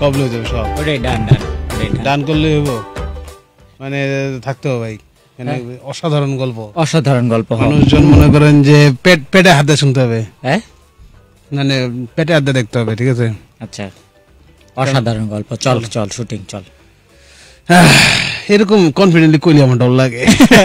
সব লয়ে যাবে সব। ওটাই ডান। ডান করলে হইব, মানে থাকতে হবে ভাই, মানে অসাধারণ গল্প। মানুষজন মনে করেন যে পেটে হাতে শুনতে হবে, হ্যাঁ মানে পেটে হাতে দেখতে হবে, ঠিক আছে? আচ্ছা, অসাধারণ গল্প। চল শুটিং চল। এরকম কনফিডেন্টলি কইলে আমার ডর লাগে।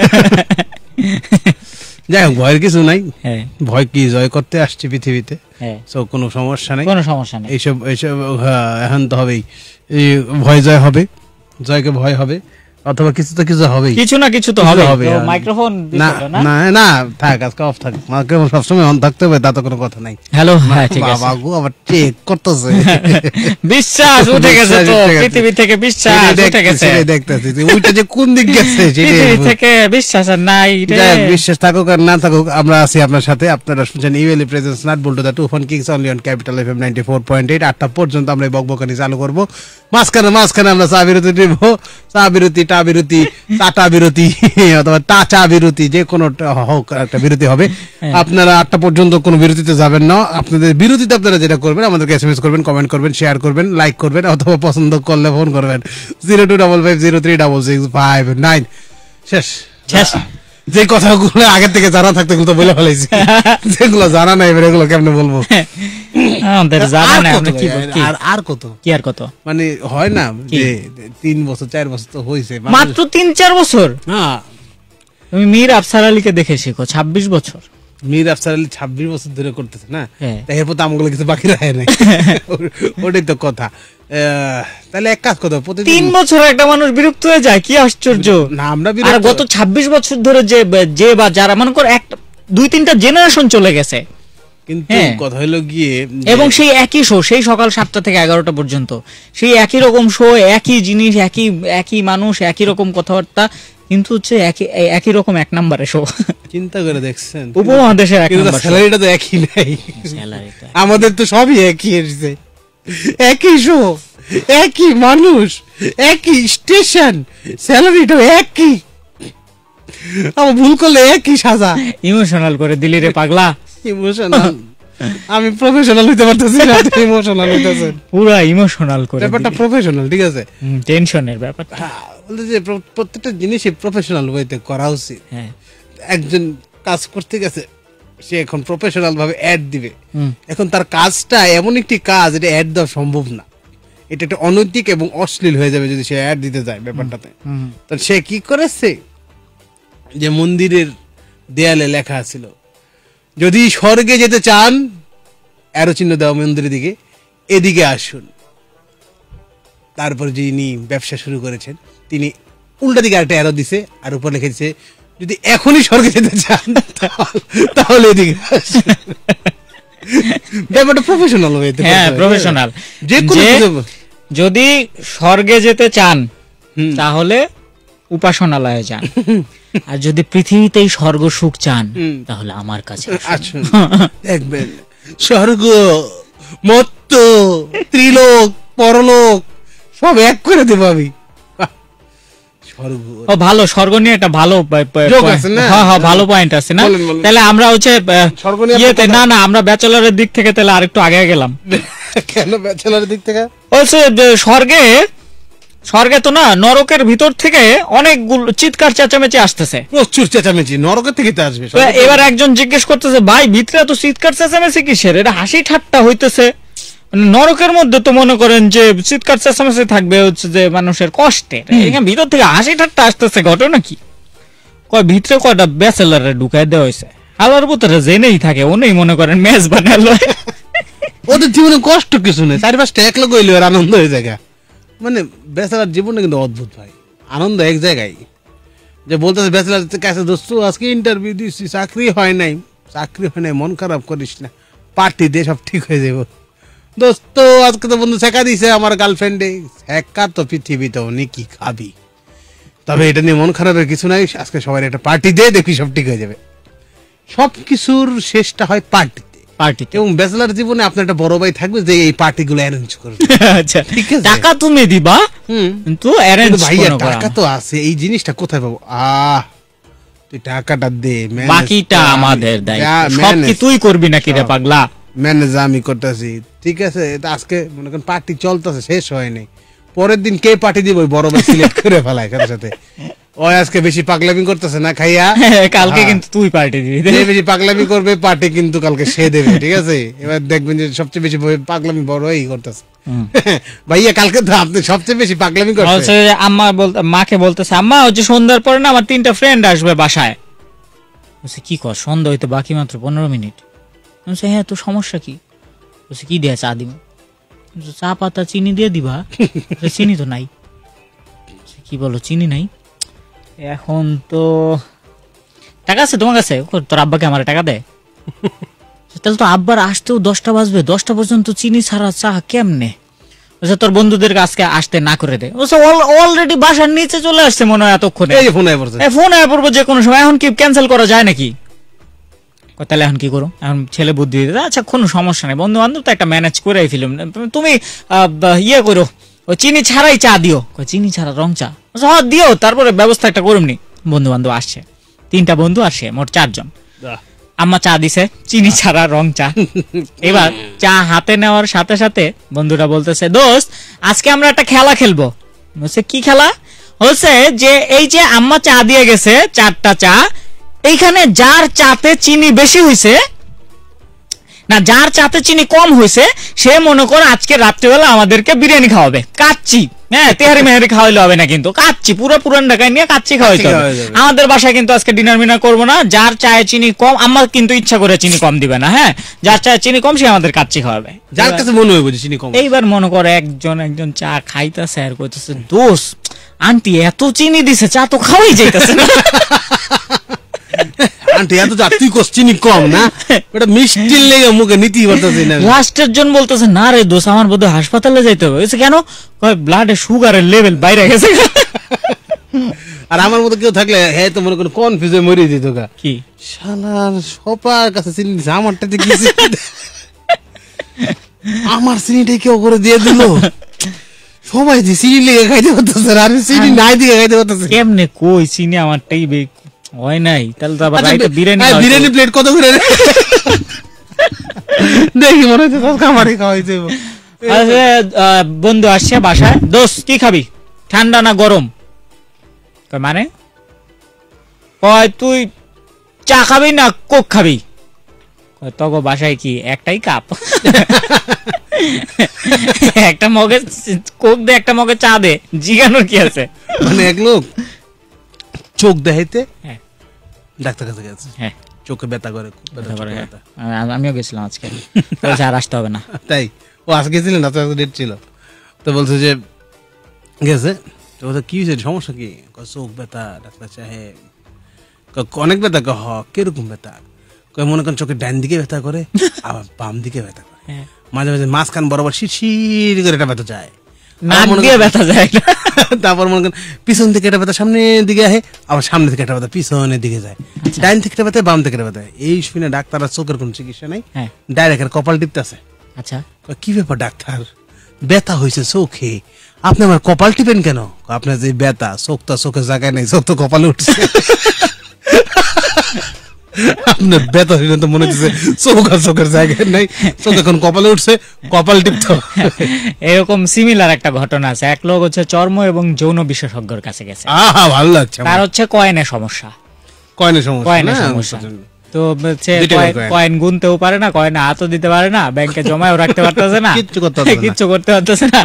যাই হোক, ভয়ের কিছু নাই। ভয় কি, জয় করতে আসছি পৃথিবীতে, কোনো সমস্যা নাই। এইসব এখন তো হবেই, ভয় জয় হবে, জয়কে ভয় হবে, অথবা কিছু তো কিছু হবে, কিছু না কিছু তো হবে। মাইক্রোফোন না থাক, আজকে অফ থাক, মাইক্রোফোন সবসময় অন থাকতে হবে, তা তো কোনো কথা নাই। হ্যালো, ঠিক আছে। বাবা গো, আবার চেক করতেছে। বিশ্বাস উঠে গেছে তো পৃথিবী থেকে, বিশ্বাস উঠে গেছে। দেখতেছি ওইটা যে কোন দিক গেছে, পৃথিবী থেকে বিশ্বাস আর নাই। বিশ্বাস থাকুক আর না থাকুক, আমরা আছি আপনার সাথে। আপনারা শুনছেন ইউএলই presents Nut Boltu the two fun kings only on Capital FM 94.8। 8টা পর্যন্ত আমরা এই বকবকানি চালু করবো। মাঝখানে আমরা চা বিরতি দিব, চা বিরতি, টা বিরতি, টাটা বিরতি, অথবা চা বিরতি, যে কোনো হোক একটা বিরতি হবে। আপনারা 8টা পর্যন্ত কোনো বিরতিতে যাবেন না। আপনাদের বিরতিতে আপনারা যেটা করবেন, আমাদেরকে এসএমএস করবেন, কমেন্ট করবেন, শেয়ার করবেন, লাইক করবেন, অথবা পছন্দ করলে ফোন করবেন 0255036659। শেষ। যে কথাগুলো আগে থেকে জানা থাকতে তো বলে ফেলাইছি, যেগুলো জানা নাই এগুলো কেমনে বলবো? আর কত মানে হয় না যে 3 বছর 4 বছর তো হয়েছে, মাত্র 3-4 বছর। তুমি মীর আফসার আলীকে দেখে শিখো, 26 বছর। মীর আফসার আলী 26 বছর ধরে করতেছে না, এরপর তো আমগুলো কিছু বাকি রাখে নাই। ওটাই তো কথা। তাহলে এক কাজ করতে হবে, 3 বছর একটা মানুষ বিরক্ত হয়ে যায়, কি আশ্চর্য না। আমরা গত 26 বছর ধরে যে বা যারা মনে করো 2-3টা জেনারেশন চলে গেছে, কিন্তু কথা হলো গিয়ে, এবং সেই একই শো, সেই সকাল 7টা থেকে 11টা পর্যন্ত, সেই একই রকম শো, একই জিনিস, একই মানুষ, একই রকম কথাবার্তা, কিন্তু হচ্ছে একই রকম 1 নম্বরে শো। চিন্তা করে দেখছেন, উপমহাদেশের 1 নম্বর, স্যালারিটা তো একই নাই। আমাদের তো সবই একই এসেছে, একই শো, একই মানুষ, একই স্টেশন, স্যালারিটা একই, আমার ভুল করলে একই সাজা। ইমোশনাল করে দিলি রে পাগলা। ইমোশনাল, আমি প্রফেশনাল হইতে পারতেছি না, ইমোশনাল হইতেছেন, পুরো ইমোশনাল করে ব্যাপারটা প্রফেশনাল, ঠিক আছে? টেনশনের ব্যাপারটা, বলতে যে প্রত্যেকটা জিনিসই প্রফেশনাল ওয়েতে করা উচিত। একজন কাজ করতে গেছে, সে এখন প্রফেশনাল ভাবে অ্যাড দিবে, এখন তার কাজটা এমন একটি কাজ, এটা অ্যাড দেওয়া সম্ভব না, এটা একটা অনৈতিক এবং অশ্লীল হয়ে যাবে যদি সে অ্যাড দিতে যায় ব্যাপারটাতে। তো সে কি করেছে, যে মন্দিরের দেয়ালে লেখা ছিল, যদি স্বর্গে যেতে চান, অ্যারো চিহ্ন দেওয়া মন্দিরের দিকে, এদিকে আসুন। তারপর যিনি ব্যবসা শুরু করেছেন, তিনি উল্টা দিকে আরেকটা অ্যারো দিছে, আর উপর লিখে দিছে, যদি এখনই স্বর্গে যেতে চান তাহলে এদিকে আসুন। ব্যাপারটা প্রফেশনাল হইতে, হ্যাঁ প্রফেশনাল। যদি স্বর্গে যেতে চান তাহলে উপাসনালয়ে যান, আর যদি পৃথিবীতেই স্বর্গ সুখ চান তাহলে আমার কাছে আসুন। দেখবেন স্বর্গ, মর্ত্য, ত্রিলোক, পরলোক সব এক করে দেব আমি। ভালো, স্বর্গ নিয়ে একটা ভালো ভালো পয়েন্ট আছে না? তাহলে আমরা হচ্ছে না আমরা ব্যাচেলরের দিক থেকে তাহলে আরেকটু আগে গেলাম। কেন ব্যাচেলরের দিক থেকে? স্বর্গে তো না, নরকের ভিতর থেকে অনেকগুলো চিৎকার চেঁচামেচি আসতেছে, প্রচুর চেঁচামেচি নরকের থেকে তো আসবে। এবার একজন জিজ্ঞেস করতেছে, ভাই ভিতরে তো চিৎকার চেঁচামেচি কিসের, এটা হাসি ঠাট্টা হইতেছে, নরকের মধ্যে তো মনে করেন যে চিৎকার চেঁচামেচি থাকবে হচ্ছে যে মানুষের কষ্টের, ভিতর থেকে হাসি ঠাট্টা আসতেছে, ঘটনা কি? কয় ভিতরে কয়টা ব্যাচেলারে ঢুকাই দেওয়া হয়েছে, আল্লাহর পুত্রে জেনেই থাকে, উনি মনে করেন মেজ বানালো। ওদের জীবনে কষ্ট কিছু নেই, 4-5টা এক লোক হইলে আনন্দ হয়ে যায়। মানে ব্যাচেলার জীবনটা কিন্তু অদ্ভুত ভাই, আনন্দ এক জায়গায়। যে বলতেছে ব্যাচেলার কাছে, দোস্ত আজকে ইন্টারভিউ দিচ্ছি, চাকরি হয় নাই, মন খারাপ করিস না, পার্টি দিয়ে সব ঠিক হয়ে যাবো। দোস্ত আজকে তো বন্ধু শেখা দিছে আমার গার্লফ্রেন্ডে, শেখা তো পৃথিবীতে অনেক কি খাবি, তবে এটা নিয়ে মন খারাপের কিছু নাই, আজকে সবাই একটা পার্টি দিয়ে দেখি সব ঠিক হয়ে যাবে। সবকিছুর শেষটা হয় পার্টিতে। এবং ব্যাচেলার জীবনে আপনার একটা বড় ভাই থাকবে যে এই পার্টিগুলো অ্যারেঞ্জ করবে। আচ্ছা ঠিক আছে, টাকা তুমি দিবা কিন্তু অ্যারেঞ্জ ভাইয়া টাকা তো আছে, এই জিনিসটা কোথায় পাবো? তুই টাকাটা দে, বাকিটা আমাদের দায়িত্ব, সব কি তুই করবি নাকি রে পাগলা? ম্যানেজার আমি করতেছি, ঠিক আছে, আজকে মনে করেন পার্টি চলতেছে, শেষ হয়নি, পরের দিন কে পার্টি দিব বড় ভাই সিলেক্ট করে ফেলায় সাথে সাথে, ওই আজকে বেশি পাগলামি করতেছে না খাইয়া, কালকে কিন্তু তুই পার্টি দিবি, যে বেশি পাগলামি করবে পার্টি কিন্তু কালকে সে দেবে, ঠিক আছে। এবার দেখবেন যে সবচেয়ে বেশি পাগলামি বড় এই করতেছে, ভাইয়া কালকে তো আপনি সবচেয়ে বেশি পাগলামি করছে। আম্মা মাকে বলতেছে, আম্মা হচ্ছে সন্ধ্যার পরে না আমার 3টা ফ্রেন্ড আসবে বাসায়। বলছে কি কর, সন্ধ্যা হইতে বাকি মাত্র 15 মিনিট। বলছে হ্যাঁ, তো সমস্যা কি? বলছে কি দেয়া চা দিব? চা পাতা চিনি দিয়ে দিবা? চিনি তো নাই। কি বলো চিনি নাই? এখন তো টাকা আছে তোমার কাছে? তোর আব্বাকে আমার টাকা দেয়। তাহলে তো আব্বার আসতেও 10টা বাজবে, 10টা পর্যন্ত চিনি ছাড়া চা কেমনে? তোর বন্ধুদের আজকে আসতে না করে দে। অলরেডি বাসার নিচে চলে আসছে মনে হয় এতক্ষণে, ফোন আয় পড়বো যে কোনো সময়। এখন কি ক্যান্সেল করা যায় নাকি? তাহলে এখন কি করো? এখন ছেলে বুদ্ধি দিতে, আচ্ছা কোনো সমস্যা নেই, বন্ধু বান্ধব তো একটা ম্যানেজ করে ফেলুম, তুমি ইয়ে করো, ওই চিনি ছাড়াই চা দিও। চিনি ছাড়া রং চা? হ্যাঁ দিও, তারপরে ব্যবস্থা একটা করুম নি। বন্ধু বান্ধব আসছে, 3টা বন্ধু আসে, মোট 4 জন। আম্মা চা দিছে চিনি ছাড়া রং চা। এবার চা হাতে নেওয়ার সাথে সাথে বন্ধুরা বলতেছে, দোস্ত আজকে আমরা একটা খেলা খেলবো। বলছে কি খেলা? হচ্ছে যে এই যে আম্মা চা দিয়ে গেছে 4টা চা, এইখানে যার চাতে চিনি বেশি হইছে না, যার চাতে চিনি কম হইছে, সে মনে করে আজকে রাত্রিবেলা আমাদেরকে বিরিয়ানি খাওয়াবে, কাচ্চি। হ্যাঁ, তেহারি মেহারি খাওয়াইলে হবে না, কিন্তু কাচ্চি পুরো পুরান ঢাকায় নিয়ে কাচ্চি খাওয়াইতে হবে। আমাদের বাসায় কিন্তু আজকে ডিনার মিনার করবো না। যার চায়ে চিনি কম, আম্মা কিন্তু ইচ্ছা করে চিনি কম দিবে না, হ্যাঁ, যার চায়ে চিনি কম সে আমাদের কাচ্চি খাওয়াবে, যার কাছে মনে হয় চিনি কম। এইবার মনে করে একজন চা খাইতেছে আর কইতেছে, দোস্ত আন্টি এত চিনি দিছে, চা তো খাওয়াই যাইতেছে না। আন্টি এত চা তুই কস চিনি কম না, ওটা মিষ্টি লেগে মুখে নিতেই পারতেছি না। লাস্টের জন বলতেছে, না রে দোস্ত আমার বোধহয় হাসপাতালে যাইতে হবে। কেন? ব্লাডে সুগারের লেভেল বাইরে গেছে। আর আমার মতো কেউ থাকলে হ্যাঁ তো মনে করেন কনফিউজ হয়ে মরে যেত। কি শালার সবার কাছে চিনি দিছে, আমারটাতে কি আমার চিনিটাই কেউ করে দিয়ে দিল। সবাই যে চিনি লেগে খাইতে পারতেছে, আর চিনি নাই দিয়ে খাইতে পারতেছে। কেমনে কই চিনি আমারটাই হয় নাই? তাহলে তো আবার বিরিয়ানি প্লেট কত করে দেখি মনে হচ্ছে খাবারই খাওয়াইছে। বন্ধু আসছে বাসায়, দোস্ত কি খাবি, ঠান্ডা না গরম? মানে তুই চা খাবি না কোক খাবি? তখন বাসায় কি একটাই কাপ, একটা মগে কোক দে, একটা মগে চা দে, জিগানোর কি আছে? মানে এক লোক চোখ দেখাইতে ডাক্তার কাছে গেছে, হ্যাঁ চোখে ব্যথা করে, আমিও গেছিলাম আজকে, আর আসতে হবে না। তাই ও আজকে গেছিলেন, ডেট ছিল, তো বলছে যে গেছে, তো কি হয়েছে, সমস্যা কি? চোখ ব্যথা, ডাক্তার চাহে অনেক ব্যথা। হ কিরকম ব্যথা? মনে করেন চোখের ডান দিকে ব্যথা করে, আবার বাম দিকে ব্যথা করে, মাঝে মাঝে মাঝখান বরাবর শিরশির করে এটা ব্যথা যায়, ব্যথা যায়। তারপর মনে করেন পিছন থেকে একটা ব্যথা সামনের দিকে আসে, আবার সামনে থেকে একটা ব্যথা পিছনের দিকে যায়, ডাইন থেকে একটা ব্যথা বাম থেকে একটা ব্যথা। এই শুনে ডাক্তার চোখের কোন চিকিৎসা নাই, ডাইরেক্ট কপাল টিপতেছে। আচ্ছা কি ব্যাপার ডাক্তার, ব্যথা হয়েছে চোখে, আপনি আমার কপাল টিপেন কেন? আপনার যে ব্যথা, চোখ তো চোখের জায়গায় নেই, চোখ তো কপালে উঠছে। আপনার ব্যথা হইলে তো মনে হচ্ছে চোখ আর চোখের জায়গায় নাই, চোখ এখন কপালে উঠছে, কপাল টিপতে। এরকম সিমিলার একটা ঘটনা আছে। এক লোক হচ্ছে চর্ম এবং যৌন বিশেষজ্ঞের কাছে গেছে, ভালো লাগছে, তার হচ্ছে কয়েনের সমস্যা। তো কয়েন গুনতেও পারে না, কয়েনে হাতও দিতে পারে না, ব্যাংকে জমাও রাখতে পারতেছে না, কিচ্ছু করতে পারতেছে না,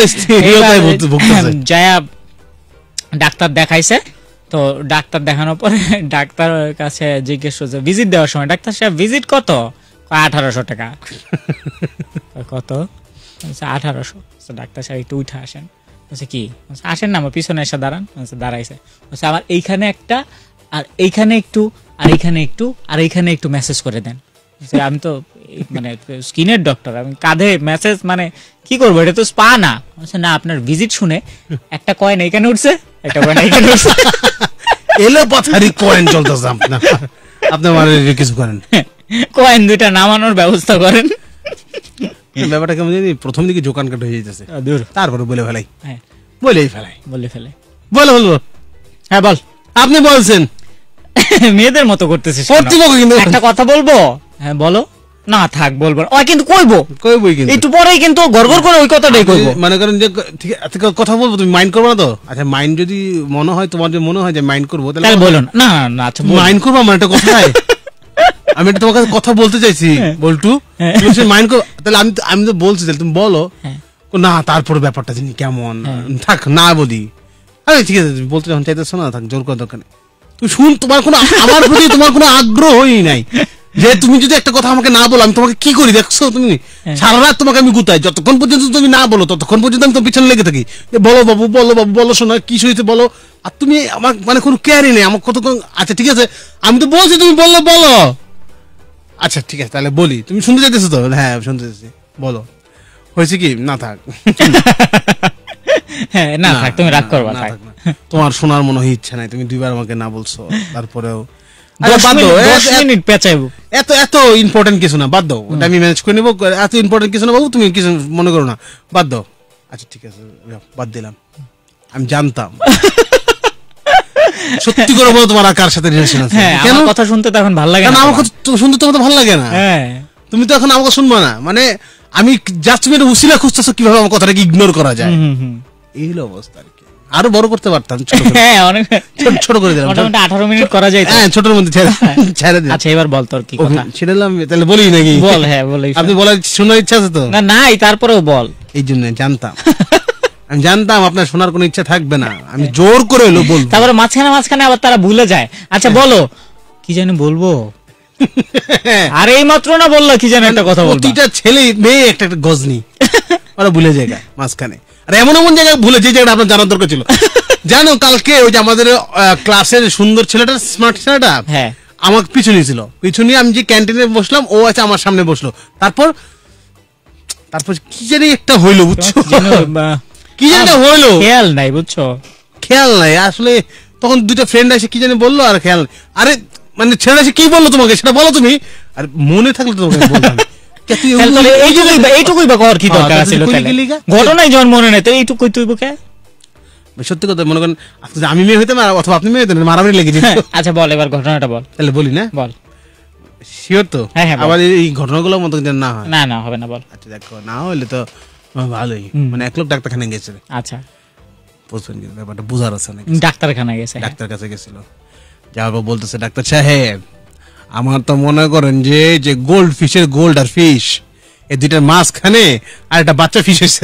যায়া ডাক্তার দেখাইছে। তো ডাক্তার দেখানোর পরে ডাক্তার কাছে জিজ্ঞেস করছে ভিজিট দেওয়ার সময়, ডাক্তার সাহেব ভিজিট কত? 1800 টাকা। কত? 1800। ডাক্তার সাহেব একটু উঠে আসেন। বলছে কি? আসেন না, আমার পিছনে এসে দাঁড়ান। দাঁড়াইছে। বলছে আমার এইখানে একটা, আর এইখানে একটু, আর এইখানে একটু, আর এইখানে একটু মেসেজ করে দেন। আমি তো মানে স্কিনের ডক্টর, আমি কাঁধে মেসেজ মানে কি করবো, এটা তো স্পা না। না আপনার ভিজিট শুনে একটা কয়েন এইখানে উঠছে, একটা কয়েন এইখানে উঠছে, এলো পাথারি কয়েন চলতেছে আপনার, আপনার মানে কিছু করেন, কয়েন দুইটা নামানোর ব্যবস্থা করেন। ব্যাপারটা কেমন জানি, প্রথম দিকে জোকান কাট হয়ে যেতেছে, তারপরে বলে ফেলাই, বলে ফেলাই, বলবো। হ্যাঁ বল, আপনি বলছেন মেয়েদের মতো করতেছিস, একটা কথা বলবো। হ্যাঁ বলো। না থাক বলবো ওই কিন্তু কইবই কিন্তু একটু পরেই কিন্তু গড়গড় করে ওই কথাটাই কইবো। মনে করেন যে ঠিক আছে কথা বলবো, তুমি মাইন্ড করবে না তো? আচ্ছা মাইন্ড যদি মনে হয়, তোমার যদি মনে হয় যে মাইন্ড করবো, তাহলে বলুন। না না আচ্ছা মাইন্ড করবো আমার একটা কথাই, আমি এটা তোমার কাছে কথা বলতে চাইছি বল্টু, তুমি সে মাইন্ড করো, তাহলে আমি তো বলছি, তাহলে তুমি বলো না, তারপরে ব্যাপারটা জানি কেমন, থাক না বলি, আরে ঠিক আছে তুমি বলতে যখন চাইতেছো না, থাক, জোর করার দরকার নেই। তুমি শুন, তোমার কোনো আমার প্রতি তোমার কোনো আগ্রহই নাই, যে তুমি যদি একটা কথা আমাকে না বলো আমি তোমাকে কি করি দেখছো? তুমি সারা রাত তোমাকে আমি গুতাই, যতক্ষণ পর্যন্ত তুমি না বলো ততক্ষণ পর্যন্ত আমি তোমার পিছনে লেগে থাকি, বলো বাবু বলো বাবু বলো, শোনা কি হয়েছে বলো, আর তুমি আমার মানে কোনো কেয়ারই নেই আমার কতক্ষণ। আচ্ছা ঠিক আছে আমি তো বলছি, তুমি বললো বলো, আচ্ছা ঠিক আছে তাহলে বলি, তুমি শুনতে চাইতেছো তো? হ্যাঁ শুনতে চাইছি, বলো হয়েছে কি? না থাক, হ্যাঁ না থাক, তুমি রাগ করবা, থাক। তোমার শোনার মনে হয় ইচ্ছা নাই, তুমি দুইবার আমাকে না বলছো, তারপরেও 10 মিনিট পেঁচাইবো, এত ইম্পর্টেন্ট কিছু না, বাদ দাও, ওটা আমি ম্যানেজ করে নেবো, এত ইম্পর্টেন্ট কিছু না বাবু, তুমি কিছু মনে করো না, বাদ দাও। আচ্ছা ঠিক আছে বাদ দিলাম, আমি জানতাম। সত্যি করে বলো তোমার আর কার সাথে রিলেশন আছে? কেন কথা শুনতে তো এখন ভালো লাগে না? আমার কথা শুনতে তোমার তো ভালো লাগে না, তুমি তো এখন আমাকে শুনবা না, মানে আমি জাস্ট তুমি একটা উসিলা খুঁজতেছো কিভাবে আমার কথাটাকে ইগনোর করা যায়, এই হলো অবস্থা আর কি। আরো বড় করতে পারতাম, ছোট করে দিলাম, 18 মিনিট করা যায়, হ্যাঁ ছোটর মধ্যে ছেড়ে দিলাম। আচ্ছা এবার বল তোর কি কথা? ছেড়েলাম, তাহলে বলি নাকি? বল, হ্যাঁ বল, আপনি বলার শোনার ইচ্ছা আছে তো? না নাই, তারপরেও বল। এই জন্য জানতাম, আমি জানতাম আপনার শোনার কোনো ইচ্ছা থাকবে না, আমি জোর করে হলো বলবো, তারপরে মাঝখানে আবার তারা ভুলে যায়। আচ্ছা বলো কি জানি বলবো, আর এই মাত্র না বললো কি জানি একটা কথা বলবো, প্রতিটা ছেলে মেয়ে একটা একটা গজনি, ওরা ভুলে যায় মাঝখানে, আর এমন এমন জায়গায় ভুলে, যে জায়গাটা আপনার জানার দরকার ছিল। জানো কালকে ওই যে আমাদের ক্লাসের সুন্দর ছেলেটা, স্মার্ট ছেলেটা, হ্যাঁ আমার পিছু নিয়েছিল, পিছু নিয়ে আমি যে ক্যান্টিনে বসলাম, ও আছে আমার সামনে বসলো, তারপর কি জানি একটা হইলো, বুঝছো? কি জানি হইলো, খেয়াল নাই, বুঝছো? খেয়াল নাই আসলে, তখন দুইটা ফ্রেন্ড এসে কি জানি বললো, আর খেয়াল, আরে মানে ছেলেটা এসে কি বললো তোমাকে সেটা বলো তুমি, আর মনে থাকলে তোমাকে বলতাম। এইটুকুই বা কর কি দরকার ছিল, ঘটনাই যখন মনে নেই তো এইটুকুই তুই কে? সত্যি কথা মনে করেন, আমি মেয়ে হইতাম অথবা আপনি মেয়ে হইতেন, মারামারি লেগে যেত। আচ্ছা বল এবার ঘটনাটা বল। তাহলে বলি না, বল শিওর তো? আবার এই ঘটনাগুলো মতো না হয়, না হবে না, বল। আচ্ছা দেখো, না হইলে তো ভালোই, মানে এক লোক ডাক্তারখানা গেছে। আচ্ছা বুঝছেন কি ব্যাপারটা, বুঝার আছে নাকি? ডাক্তারখানা গেছে, ডাক্তার কাছে গেছিল, যাওয়ার বলতেছে ডাক্তার সাহেব আমার তো মনে করেন যে গোল্ড ফিশের গোল্ড আর ফিশ, এই দুইটার মাঝখানে আর একটা বাচ্চা ফিশ এসে,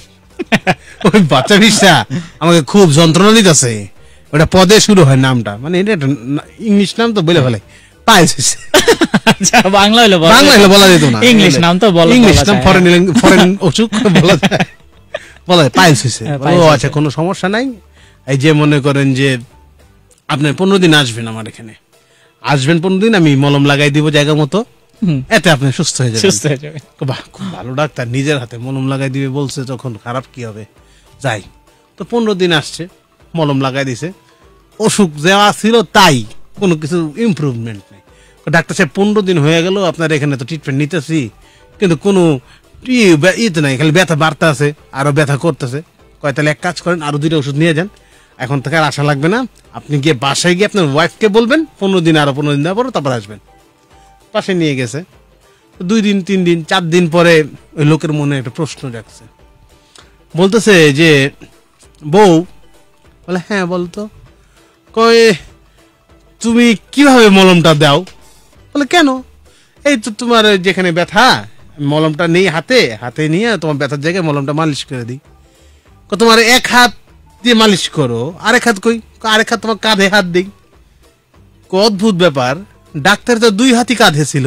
ওই বাচ্চা ফিশটা আমাকে খুব যন্ত্রণা দিতেছে, ওটা পদে শুরু হয় নামটা, মানে এটা ইংলিশ নাম তো বলে ফেলে, পাইলস। আচ্ছা বাংলা হলো বলা যেত না, ইংলিশ নাম তো বলা, ইংলিশ নাম ফরেন অসুখ বলা যায়, পাইলস হয়েছে। ও আচ্ছা কোনো সমস্যা নাই, এই যে মনে করেন যে আপনি 15 দিন আসবেন আমার এখানে, আসবেন 15 দিন, আমি মলম লাগাই দিব জায়গা মতো, এতে আপনি সুস্থ হয়ে যাবেন। বাহ খুব ভালো ডাক্তার, নিজের হাতে মলম লাগাই দিবে বলছে, তখন খারাপ কি হবে, যাই তো 15 দিন আসছে, মলম লাগাই দিছে, অসুখ যা ছিল তাই, কোনো কিছু ইমপ্রুভমেন্ট নেই। ডাক্তার সাহেব 15 দিন হয়ে গেল আপনার এখানে তো ট্রিটমেন্ট নিতেছি, কিন্তু কোনো ইতে নাই, খালি ব্যথা বাড়তে আছে, আরো ব্যথা করতেছে। কয় তাহলে এক কাজ করেন, আরো 2টা ওষুধ নিয়ে যান, এখন থেকে আর আশা লাগবে না, আপনি গিয়ে বাসায় গিয়ে আপনার ওয়াইফকে বলবেন 15 দিন, আরো 15 দিন দেওয়ার পর তারপর আসবেন। পাশে নিয়ে গেছে, 2 দিন 3 দিন 4 দিন পরে ওই লোকের মনে একটা প্রশ্ন রাখছে, বলতেছে যে বউ, বলে হ্যাঁ বলতো, কয় তুমি কিভাবে মলমটা দাও? বলে কেন? এই তো তোমার যেখানে ব্যথা, মলমটা নেই হাতে নিয়ে তোমার ব্যথার জায়গায় মলমটা মালিশ করে দিই। তোমার এক হাত দিয়ে মালিশ করো, আরেক হাত কই? আরেক হাত তোমার কাঁধে হাত দিই। অদ্ভুত ব্যাপার, ডাক্তার তো 2 হাতই কাঁধে ছিল।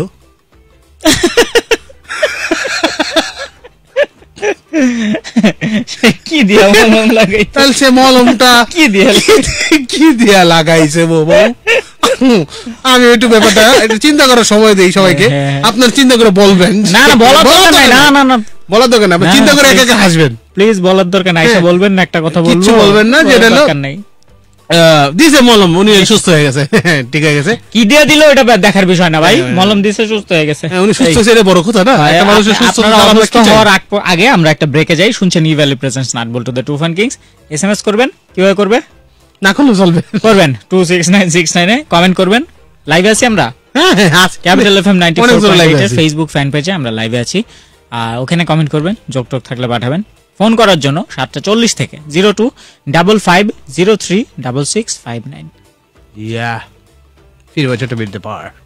কি দিয়া মলম লাগাই? তাহলে সে মলমটা কি দিয়া লাগাইছে বাবা? আমি একটু ব্যাপারটা একটু চিন্তা করার সময় দেই সবাইকে, আপনার চিন্তা করে বলবেন। না না বলার দরকার নাই, না বলার দরকার নাই, চিন্তা করে একা একা হাসবেন প্লিজ, বলার দরকার নাই, এসে বলবেন না, একটা কথা বলবো, কিছু বলবেন না, যেটা দরকার নাই। দিছে মলম, উনি সুস্থ হয়ে গেছে, ঠিক হয়ে গেছে। কি দিয়ে দিল এটা দেখার বিষয় না ভাই, মলম দিছে সুস্থ হয়ে গেছে, উনি সুস্থ হয়েছে, এটা বড় কথা না। একটা মানুষের সুস্থ হওয়ার আগে আমরা একটা ব্রেকে যাই। শুনছেন Evaly presents Nut Boltu the two fun kings. SMS করবেন, কিভাবে করবে? না করলে চলবে, করবেন 26969 এ কমেন্ট করবেন, লাইভে আছি আমরা ক্যাপিটাল এফএম 94.8 ফেসবুক ফ্যান পেজে আমরা লাইভে আছি। ওখানে কমেন্ট করবেন, যোগটোক থাকলে পাঠাবেন। ফোন করার জন্য 7:40 থেকে 0255036659। ফিরবো ছোট বিদ্যে পাওয়ার।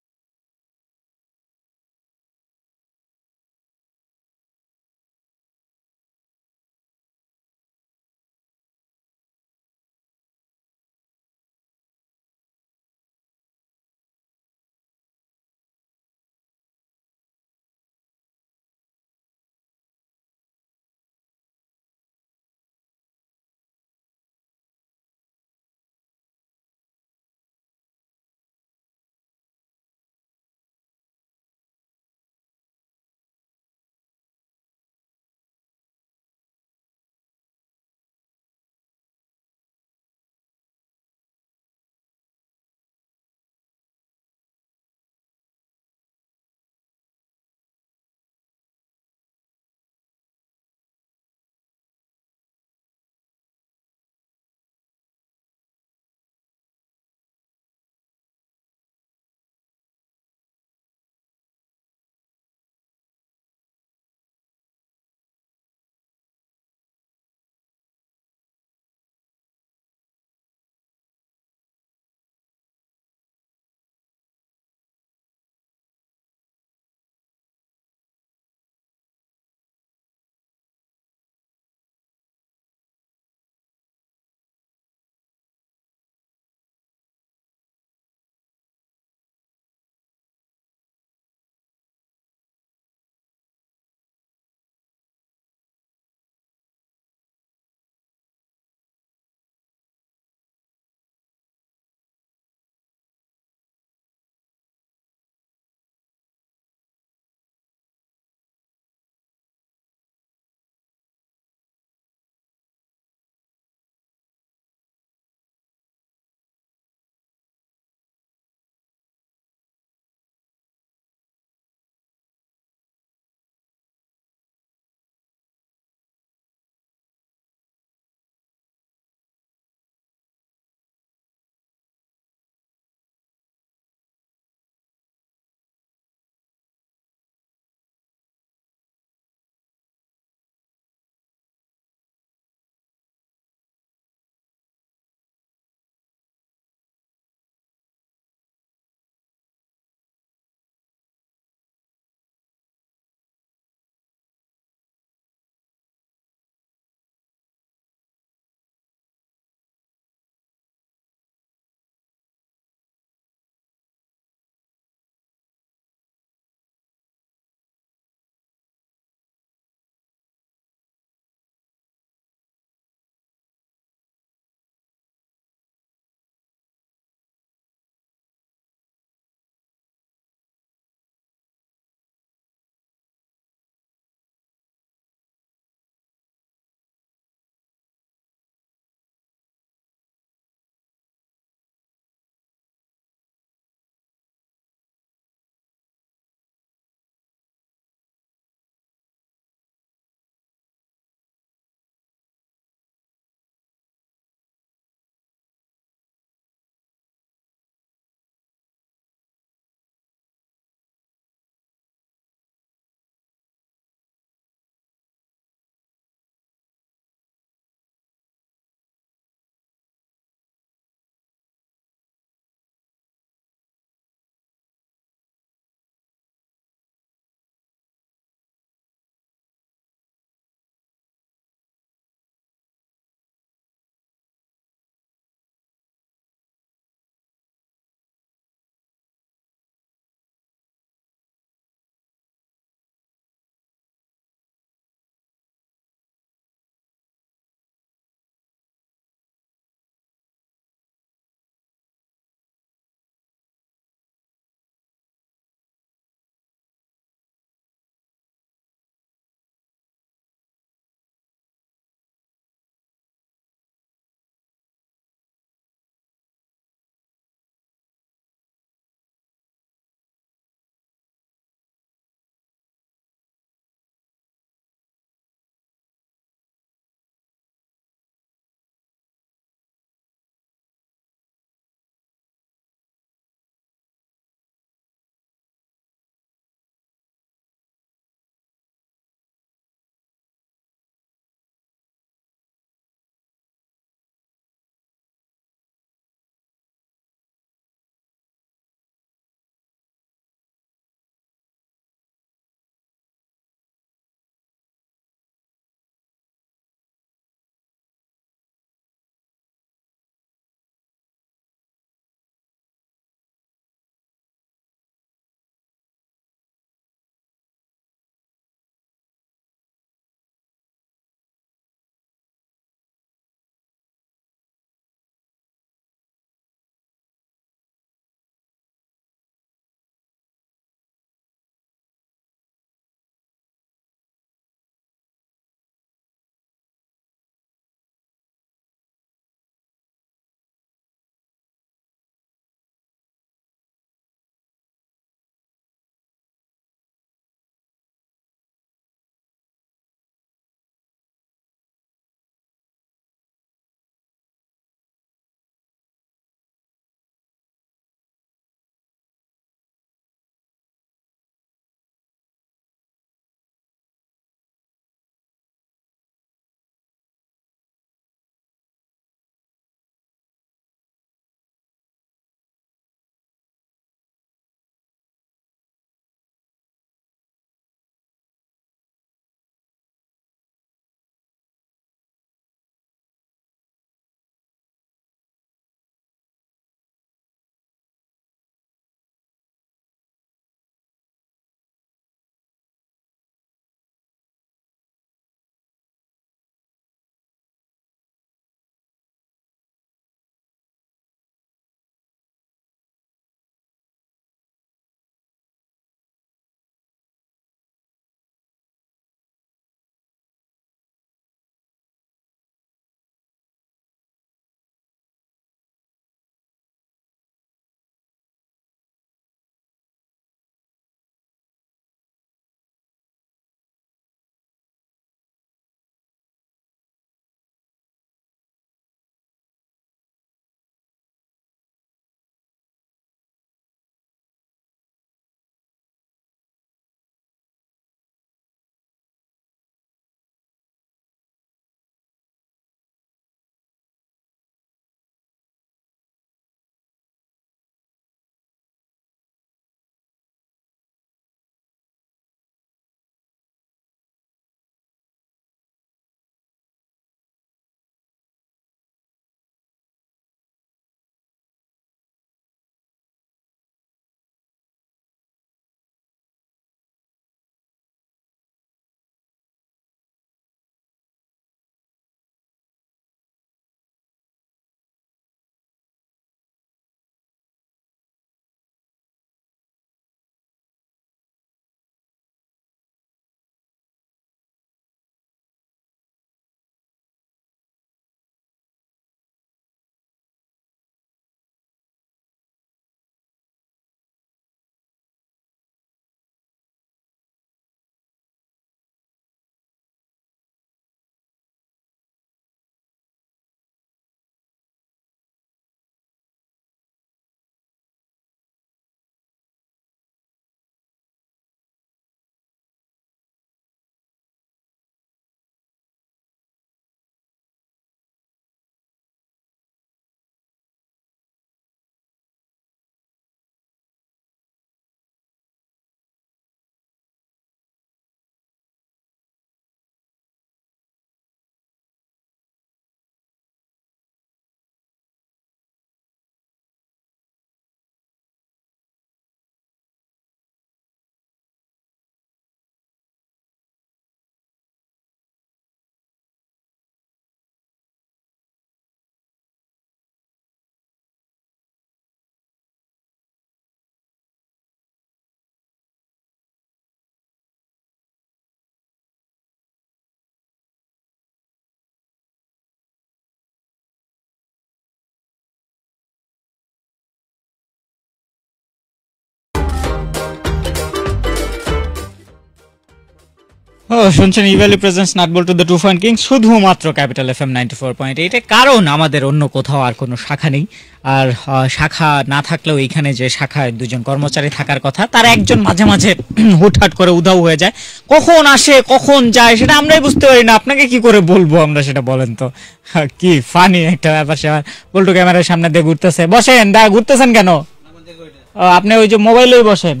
শুনছেন Evaly presents Nut Boltu the two point king শুধুমাত্র ক্যাপিটাল এফএম 94.8 কারণ আমাদের অন্য কোথাও আর কোনো শাখা নেই। আর শাখা না থাকলেও এইখানে যে শাখায় দুজন কর্মচারী থাকার কথা তার একজন মাঝে মাঝে হুটহাট করে উধাও হয়ে যায়, কখন আসে কখন যায় সেটা আমরাই বুঝতে পারি না। আপনাকে কি করে বলবো আমরা সেটা বলেন তো? কি ফানি একটা ব্যাপার স্যাপার। বল্টু ক্যামেরার সামনে দিয়ে ঘুরতেছে, বসেন, ঘুরতেছেন কেন? আপনি ওই যে মোবাইলেই বসেন।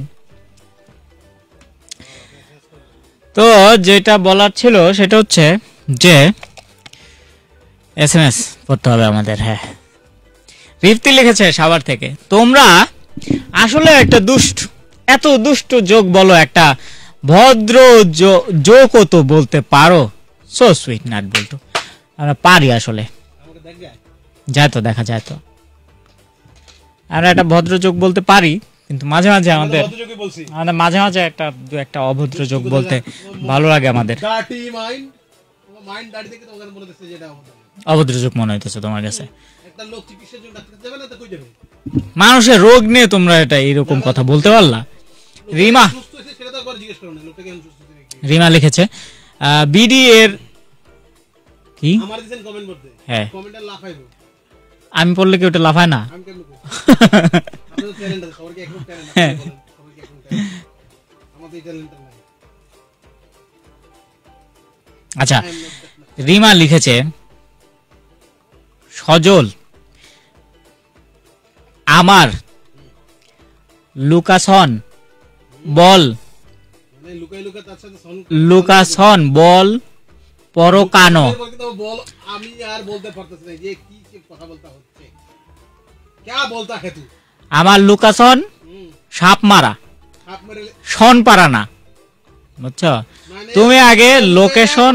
তো যেটা বলার ছিল সেটা হচ্ছে যে এসএমএস পড়তে হবে আমাদের। হ্যাঁ, রিফতি লিখেছে সাভার থেকে, তোমরা আসলে একটা এত দুষ্ট যোগ বলো, একটা ভদ্র যোগও তো বলতে পারো। সো সুইট নাট বলতো, আমরা পারি আসলে, যায় তো, দেখা যায় তো, আমরা একটা ভদ্র যোগ বলতে পারি, কিন্তু মাঝে মাঝে আমাদের মাঝে মাঝে একটা অভদ্র যোগ বলতে ভালো লাগে আমাদের। অভদ্র যোগ মনে হইতেছে তোমার কাছে? মানুষের রোগ নিয়ে তোমরা এটা এইরকম কথা বলতে পারলা? রিমা লিখেছে বিডি এর কি, হ্যাঁ আমি পড়লে কি ওটা লাফায় না? আচ্ছা, রিমা লিখেছে সজল আমার লুকাসন বল পরকানো। আমি আর বলতে পারতেছি না যে কি কথা বলতে হচ্ছে, क्या बोलता है तू? আমার লুকাসন সাপ মারা, শন পারা না, বুঝছো? তুমি আগে লোকেশন,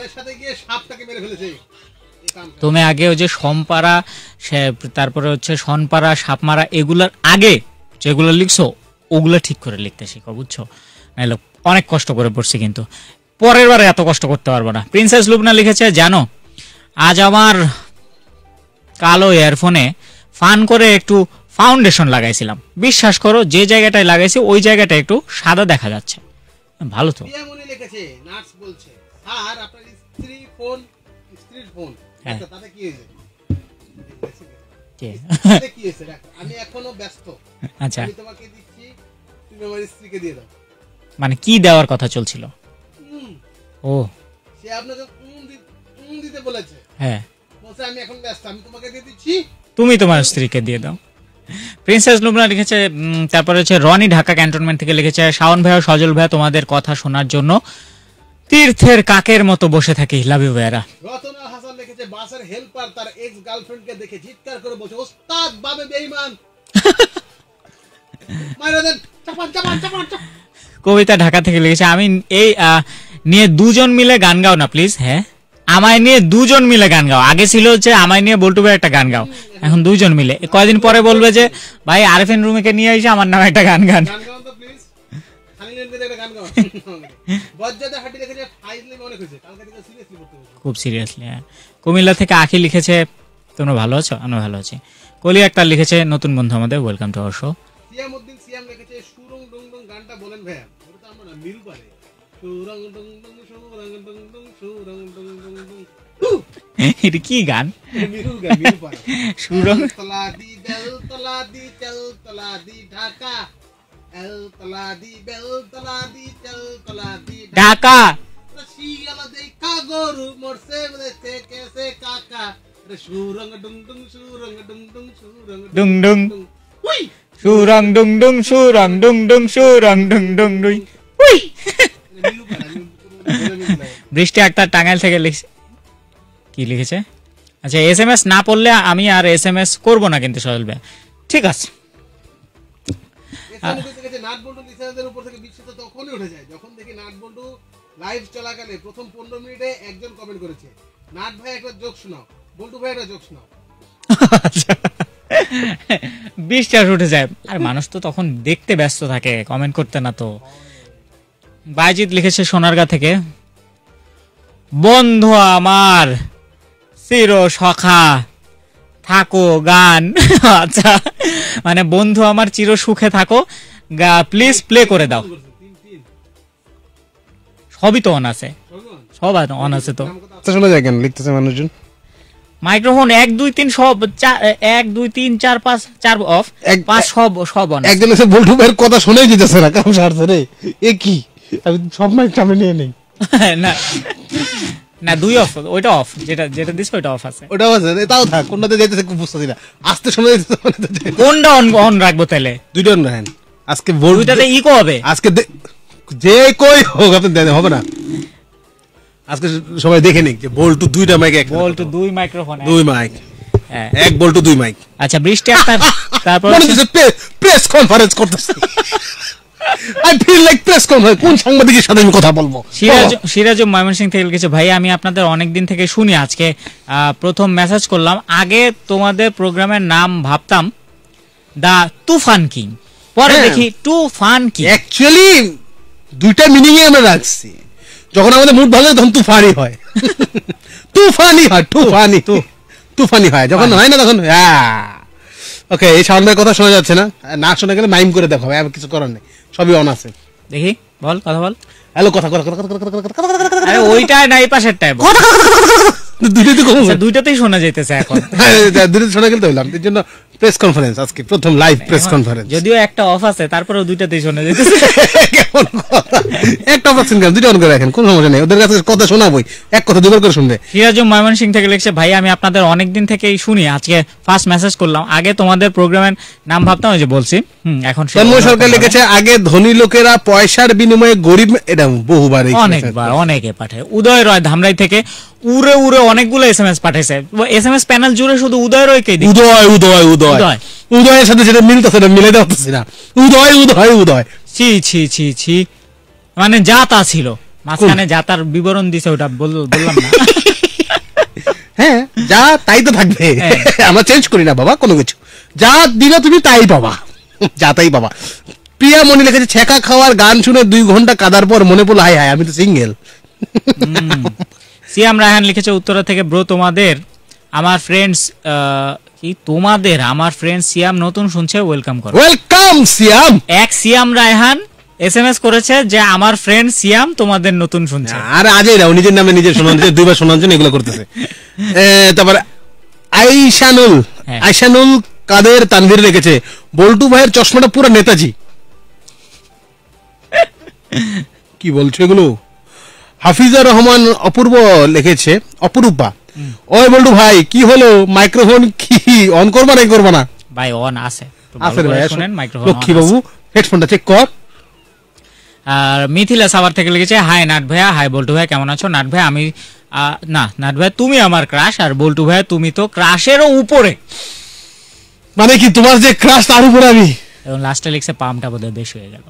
তুমি আগে ওই যে সম্পারা, তারপরে হচ্ছে সনপাড়া, সাপমারা, এগুলার আগে যেগুলো লিখছো ওগুলো ঠিক করে লিখতে শিখো, বুঝছো? নাহলে অনেক কষ্ট করে পড়ছি, কিন্তু পরের বারে এত কষ্ট করতে পারবো না। প্রিন্সেস লুবনা লিখেছে জানো আজ আমার কালো ইয়ারফোনে ফান করে একটু ফাউন্ডেশন লাগাইছিলাম, বিশ্বাস করো যে জায়গাটায় লাগাইছি ওই জায়গাটা একটু সাদা দেখা যাচ্ছে। ভালো তো। লিখেছে নার্স বলছে স্যার আপনার স্ত্রীর ফোন আচ্ছা তাতে কি হয়েছে? কি হয়েছে আমি এখনো ব্যস্ত, আচ্ছা আমি তোমাকে দিচ্ছি, তুমি আমার স্ত্রীকে দিয়ে দাও। মানে কি দেওয়ার কথা চলছিল? ও সে আপনাকে দিতে বলেছে, হ্যাঁ বলছে আমি এখন ব্যস্ত, আমি তোমাকে দিয়ে দিচ্ছি, তুমি তোমার স্ত্রীকে দিয়ে দাও। প্রিন্সেস লুবনা লিখেছে, তারপরে হচ্ছে রনি ঢাকা ক্যান্টনমেন্ট থেকে লিখেছে শাওন ভাই ও সজল ভাই তোমাদের কথা শোনার জন্য তীর্থের কাকের মতো বসে থাকি, লাভ ইউ ভাইরা। রতনা হাসান লিখেছে বাসের হেল্পার তার এক্স গার্লফ্রেন্ডকে দেখে চিৎকার করে বলছে ওস্তাদ বাবে বেঈমান, মাইরা দেন, চাপান চাপান চাপান। কবিতা ঢাকা থেকে লিখেছে আমি এই নিয়ে দুজন মিলে গান গাও না প্লিজ। হ্যাঁ, আমায় নিয়ে দুজন মিলে গান গাও, আগে ছিল হচ্ছে আমায় নিয়ে বল্টু ভাই একটা গান গাও, এখন দুজন মিলে। কয়দিন পরে বলবে যে ভাই আরএফএন রুমে নিয়ে এসে আমার নামে একটা গান গান। খুব সিরিয়াসলি। হ্যাঁ, কুমিল্লা থেকে আখি লিখেছে তোমরা ভালো আছো? আমরা ভালো আছি। কলি আক্তার লিখেছে নতুন বন্ধু আমাদের, welcome to our show. Siamuddin Siam লিখেছে সুরং ডং ডং গানটা বলেন ভাইয়া, ওটা তো আমরা না মিল পারে, সুরং ডং ডং সুরং ডং ডং সুরং ডং ডং ডং। এটা কি গান? মিল গান, মিল পারে। সুরং তলাদি বেল তলাদি তেল তলাদি ঢাকা, এল তলাদি বেল তলাদি তেল তলাদি ঢাকা, শিয়ালা দেখা গরু মরছে বলেছে কেসে কাকা, সুরং ডং ডং সুরং ডং ডং সুরং ডং ডং উই, সুরং ডং ডং সুরং ডং ডং সুরং ডং ডং দুই উই। বৃষ্টি আক্তার টাঙ্গাইল থেকে লিখছে, কি লিখেছে? আচ্ছা, এসএমএস না পড়লে আমি আর এসএমএস করব না কিন্তু সজল ভাই, ঠিক আছে? নাট বল্টু লিসেনারদের উপর থেকে বিস্মিত তখনই উঠে যায় যখন দেখি নাট বল্টু লাইভ চলাকালে প্রথম 15 মিনিটে একজন কমেন্ট করেছে নাট ভাই একটা জোক শোনাও, বল্টু ভাই একটা জোক শোনাও। বিশ্বাস উঠে যায়, আর মানুষ তো তখন দেখতে ব্যস্ত থাকে, কমেন্ট করতে না। তো বাইজিৎ লিখেছে সোনারগাঁ থেকে বন্ধু আমার চির সখা থাকো গান। আচ্ছা, মানে বন্ধু আমার চির সুখে থাকো, প্লিজ প্লে করে দাও। সবই তো অন আছে, সব অন আছে তো। শোনা যায় কেন লিখতেছে মানুষজন? মাইক্রোফোন 1 2 3 সব 1 2 3 4 5 4 অফ, 5 সব অন। একজন এসে বল্টু ভাইয়ের কথা শুনেই দিতেছে না, কারণ স্বার্থ রে এ কি, আমি সব মাইক সামনে নিয়ে নেই। না না 2 অফ, ওইটা অফ, যেটা দিছ ওইটা অফ আছে। ওটাও আছে, তাও থাক, কোনটাতে যাইতেছে খুব বুঝতেছি না, আস্তে শোনা যাইতেছে মানে তো কোনটা অন রাখবো তাহলে? দুইটা অন রাখেন আজকে, দুইটাতে ইকো হবে আজকে, যে কই হোক আপনি দেন, হবে না আজকে সবাই দেখে নিক যে বল্টু দুইটা মাইক, এক বল্টু 2 মাইক্রোফোন, 2 মাইক, হ্যাঁ এক বল্টু 2 মাইক। আচ্ছা বৃষ্টি আপনার তারপর মনে হচ্ছে প্রেস কনফারেন্স করতেছে, I feel like press conference, কোন সাংবাদিকের সাথে আমি কথা বলবো? সিরাজ ময়মনসিংহ থেকে লিখেছে, ভাই আমি আপনাদের অনেকদিন থেকে শুনি, আজকে প্রথম মেসেজ করলাম। আগে তোমাদের প্রোগ্রামের নাম ভাবতাম দা তুফান কিং, পরে দেখি তুফান কিং। অ্যাকচুয়ালি দুইটা মিনিং এ আমরা রাখছি, যখন আমাদের মুড ভালো তখন তুফানি হয়, তুফানি হয়, যখন হয় না তখন ওকে। এই সাউন্ডের কথা শোনা যাচ্ছে না, না শোনা গেলে মাইম করে দেখাবে, আর কিছু করার নেই, সবই অন আছে। দেখি বল, কথা বল। হ্যালো, কথা আরে ওইটা না, এই পাশেরটাই বল। দুইটাতেই শোনা যাইতেছে এখন, দুইটাতে শোনা গেলে তো হইলাম, এর জন্য প্রেস কনফারেন্স, আজকে প্রথম লাইভ প্রেস কনফারেন্স, যদিও একটা অফ আছে তারপরেও দুইটাতেই শোনা যাইতেছে। একটা অফ আছে কেন, দুইটা অন করে রাখেন, কোনো সমস্যা নেই, ওদের কাছে কথা শোনাবই, এক কথা দুবার করে শুনবে। সিরাজ ময়মনসিংহ থেকে লিখছে, ভাই আমি আপনাদের অনেকদিন থেকেই শুনি, আজকে ফার্স্ট মেসেজ করলাম। আগে তোমাদের প্রোগ্রামের নাম ভাবতাম, ওই যে বলছি। এখন তন্ময় সরকার লিখেছে, আগে ধনী লোকেরা পয়সার বিনিময়ে গরিব, এটা বহুবার অনেকবার অনেকে পাঠায়। উদয় রয় ধামরাই থেকে উড়ে অনেকগুলো SMS পাঠাইছে, SMS প্যানেল জুড়ে শুধু উদয় রয়কে দিই, উদয়ের সাথে যেটা মিলতেছে না, মিলে যাচ্ছে না, উদয় ছি মানে যা তা ছিল, মাঝখানে যা তার বিবরণ দিছে, ওটা বললাম না। হ্যাঁ, যা তাই তো থাকবে, আমরা চেঞ্জ করি না বাবা কোনো কিছু, যা দিলে তুমি তাই পাবা, যা তাই পাবা। প্রিয়া মনি লিখেছে, ছেঁকা খাওয়ার গান শুনে 2 ঘন্টা কাদার পর মনে পড়লো, হায় আমি তো সিঙ্গেল। সিয়াম রায়হান লিখেছে উত্তরা থেকে, ব্রো তোমাদের আমার ফ্রেন্ডস সিয়াম নতুন শুনছে, ওয়েলকাম করো। ওয়েলকাম সিয়াম। এক সিয়াম রায়হান SMS করেছে যে আমার ফ্রেন্ড সিয়াম তোমাদের নতুন শুনছে। আরে আজই রাও, নিজের নামে নিজে শোনান, দুইবার শোনার জন্য এগুলো করতেছে। তারপর আইশানুল কাদের তানভীর লিখেছে, বল্টু ভাইয়ের চশমাটা পুরো নেতাজি। কি বলছো এগুলো? হাফিজা রহমান অপূর্ব লিখেছে, অপরূপা, ওই বল্টু ভাই কি হলো, মাইক্রোফোন কি অন করবা না করবা না? ভাই অন আছে, শুনেন মাইক্রোফোন। লক্ষ্মী বাবু হেডফোনটা চেক কর। আর মিথিলা সাভার থেকে লিখেছে, হাই নাট ভাইয়া, হাই বল্টু ভাই, কেমন আছো? নাট ভাই আমি নাট ভাই তুমি আমার ক্রাশ, আর বল্টু ভাই তুমি তো ক্রাশেরও উপরে। মানে কি তোমার যে ক্রাশ তার উপরে আমি? এবং লাস্টে লিখছে, পামটা বোধহয় বেশ হয়ে গেল।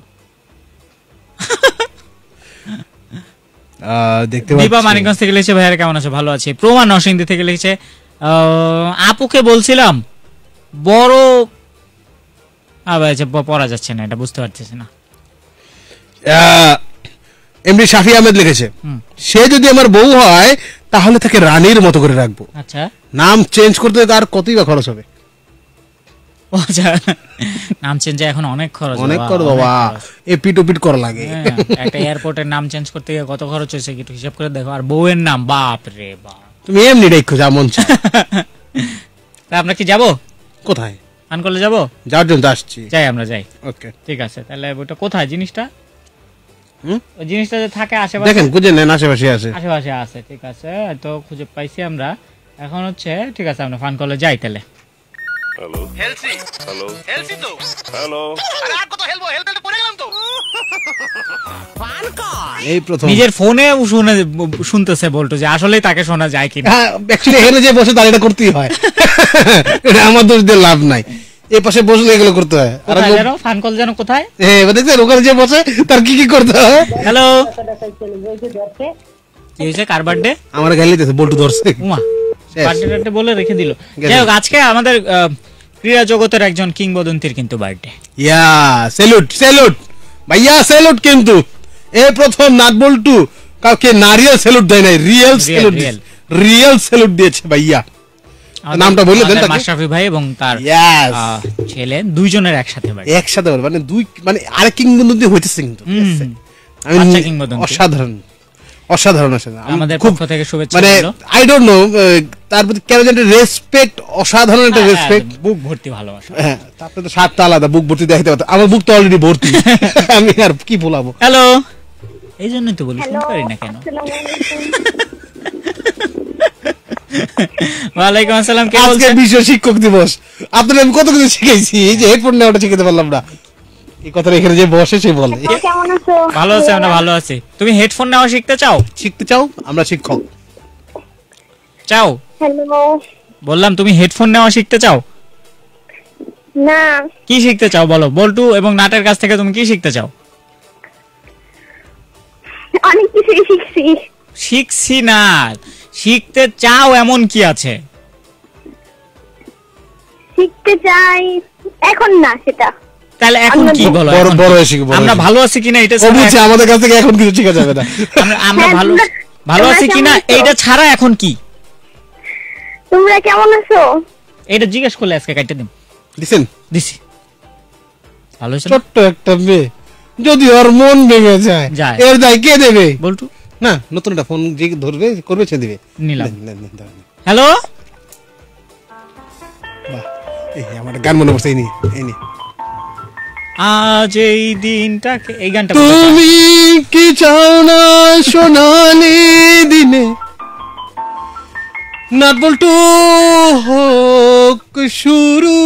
দেখতে দীপা মানিকগঞ্জ থেকে লিখেছে, ভাইয়া কেমন আছো? ভালো আছি। প্রমা নরসিংদী থেকে লিখেছে, আপুকে বলছিলাম বড় পড়া যাচ্ছে না, এটা বুঝতে পারতেছি না। এমডি শাফি আহমেদ লিখেছে, সে যদি আমার বউ হয় তাহলে তাকে রানীর মতো করে রাখবো। আচ্ছা, নাম চেঞ্জ করতে আর কতই বা খরচ হবে? নাম চেঞ্জে এখন অনেক খরচ, অনেক খরচ বাবা, এপিট ওপিট করা লাগে। একটা এয়ারপোর্টের নাম চেঞ্জ করতে গিয়ে কত খরচ হয়েছে একটু হিসাব করে দেখো। আর বউয়ের নাম, বাপ রে বাপ, তুমি এমনি দেখো যা মন চায়। তা আমরা কি যাবো? কোথায়? আনকলে যাবো, যাওয়ার জন্য আসছি। যাই, আমরা যাই। ওকে, ঠিক আছে। তাহলে ওটা কোথায় জিনিসটা? ওই জিনিসটা যে থাকে আশেপাশে, দেখেন খুঁজে নেন, আশেপাশে আছে। ঠিক আছে, তো খুঁজে পাইছি আমরা। এখন হচ্ছে ঠিক আছে, আমরা ফান কলে যাই তাহলে। হ্যালো হেলসি, হ্যালো হেলসি তো, হ্যালো আরে আর কত হেলবো, হেলতে পড়ে গেলাম তো। ফান কল এই প্রথম নিজের ফোনে শুনতেছে বলতো যে আসলেই তাকে শোনা যায় কিনা। অ্যাকচুয়ালি এখানে যে বসে তার এটা করতেই হয়, এটা আমার দোষ দিয়ে লাভ নাই। এই পাশে বসলে এগুলো করতে হয়। আর ফান কল যেন কোথায়, দেখছেন ওখানে যে বসে তার কি কি করতে হয়। হ্যালো, কি হয়েছে? কার বার্থডে? আমার গাইলিতেছে বল্টু ধরছে। উমা, বার্থডে বলে রেখে দিল। যাই হোক, আজকে আমাদের ক্রীড়া জগতের একজন কিংবদন্তির কিন্তু বার্থডে। ইয়া স্যালুট ভাইয়া, স্যালুট। কিন্তু এই প্রথম নাট বল্টু কাউকে নারিয়েল স্যালুট দেয় নাই, রিয়েল স্যালুট দিয়েছে ভাইয়া। নামটা বললে দেন, মাশরাফি ভাই এবং তার ছেলে, দুইজনের একসাথে মানে দুই, মানে আরেক কিংবদন্তি হইতেছে কিন্তু, অসাধারণ। অসাধারণ অসাধারণ। আমাদের খুব পক্ষ থেকে শুভেচ্ছা মানে রইলো। আই ডোন্ট নো তার প্রতি কেন যেন রেসপেক্ট, অসাধারণ একটা রেসপেক্ট। বুক ভর্তি ভালোবাসা। হ্যাঁ, তারপরে তো স্বাদটা আলাদা, বুক ভর্তি দেখতে পাচ্ছ, আমার বুক তো অলরেডি ভর্তি। আমি আর কি বলাবো। হ্যালো, এই জন্যই তো বলি ফোন করি না কেন। ওয়ালাইকুম আসসালাম, কে আজকে বলছেন? বিশ্ব শিক্ষক দিবস, আপনাদের আমি কত কিছু শিখাইছি, এই যে হেডফোন নেওয়াটা শিখাতে পারলাম না। এই কথাটা এখানে যে বসে সে বলে। কেমন আছো? ভালো আছি, আমরা ভালো আছি। তুমি হেডফোন নেওয়া শিখতে চাও? শিখতে চাও? আমরা শিক্ষক। চাও? হ্যালো। বললাম তুমি হেডফোন নেওয়া শিখতে চাও? না, কি শিখতে চাও বলো? বল্টু এবং নাটের কাছ থেকে তুমি কি শিখতে চাও? অনেক কিছুই শিখছি। শিখছি না, শিখতে চাও এমন কি আছে? শিখতে চাই, এখন না সেটা। তাহলে এখন কি বলো? বড় এখন বড় কি? হয়ে শিখবো, বড় আমরা হয়ে ভালো আছি কিনা এটা ও ছাড়া বুঝছে আমাদের কাছ থেকে এখন কিছু শেখা যাবে না। আমরা ভালো ভালো তোমরা আছি কিনা কেমন আছো? এইটা ছাড়া এখন কি? তোমরা কেমন আছো? এটা জিজ্ঞেস করলে আজকে কাটতে দিম। দিছেন দিছি। ভালো হয়েছে না? ছোট্ট একটা মেয়ে যদি ওর মন ভেঙে যায়, যায়। এর দায় কে দেবে? বল্টু না, নতুন একটা ফোন যে ধরবে করবে সে দিবে। নিলাম। নেন, নেন, দাঁড়ান। হ্যালো, বাহ, এই আমার গান মনে পড়ছে, এই নিয়ে, এই নিয়ে। আজ এই দিনটাকে, এই গানটা বলতে চাও? তুমি কি চাও না সোনালি দিনে নাট বল্টু হোক শুরু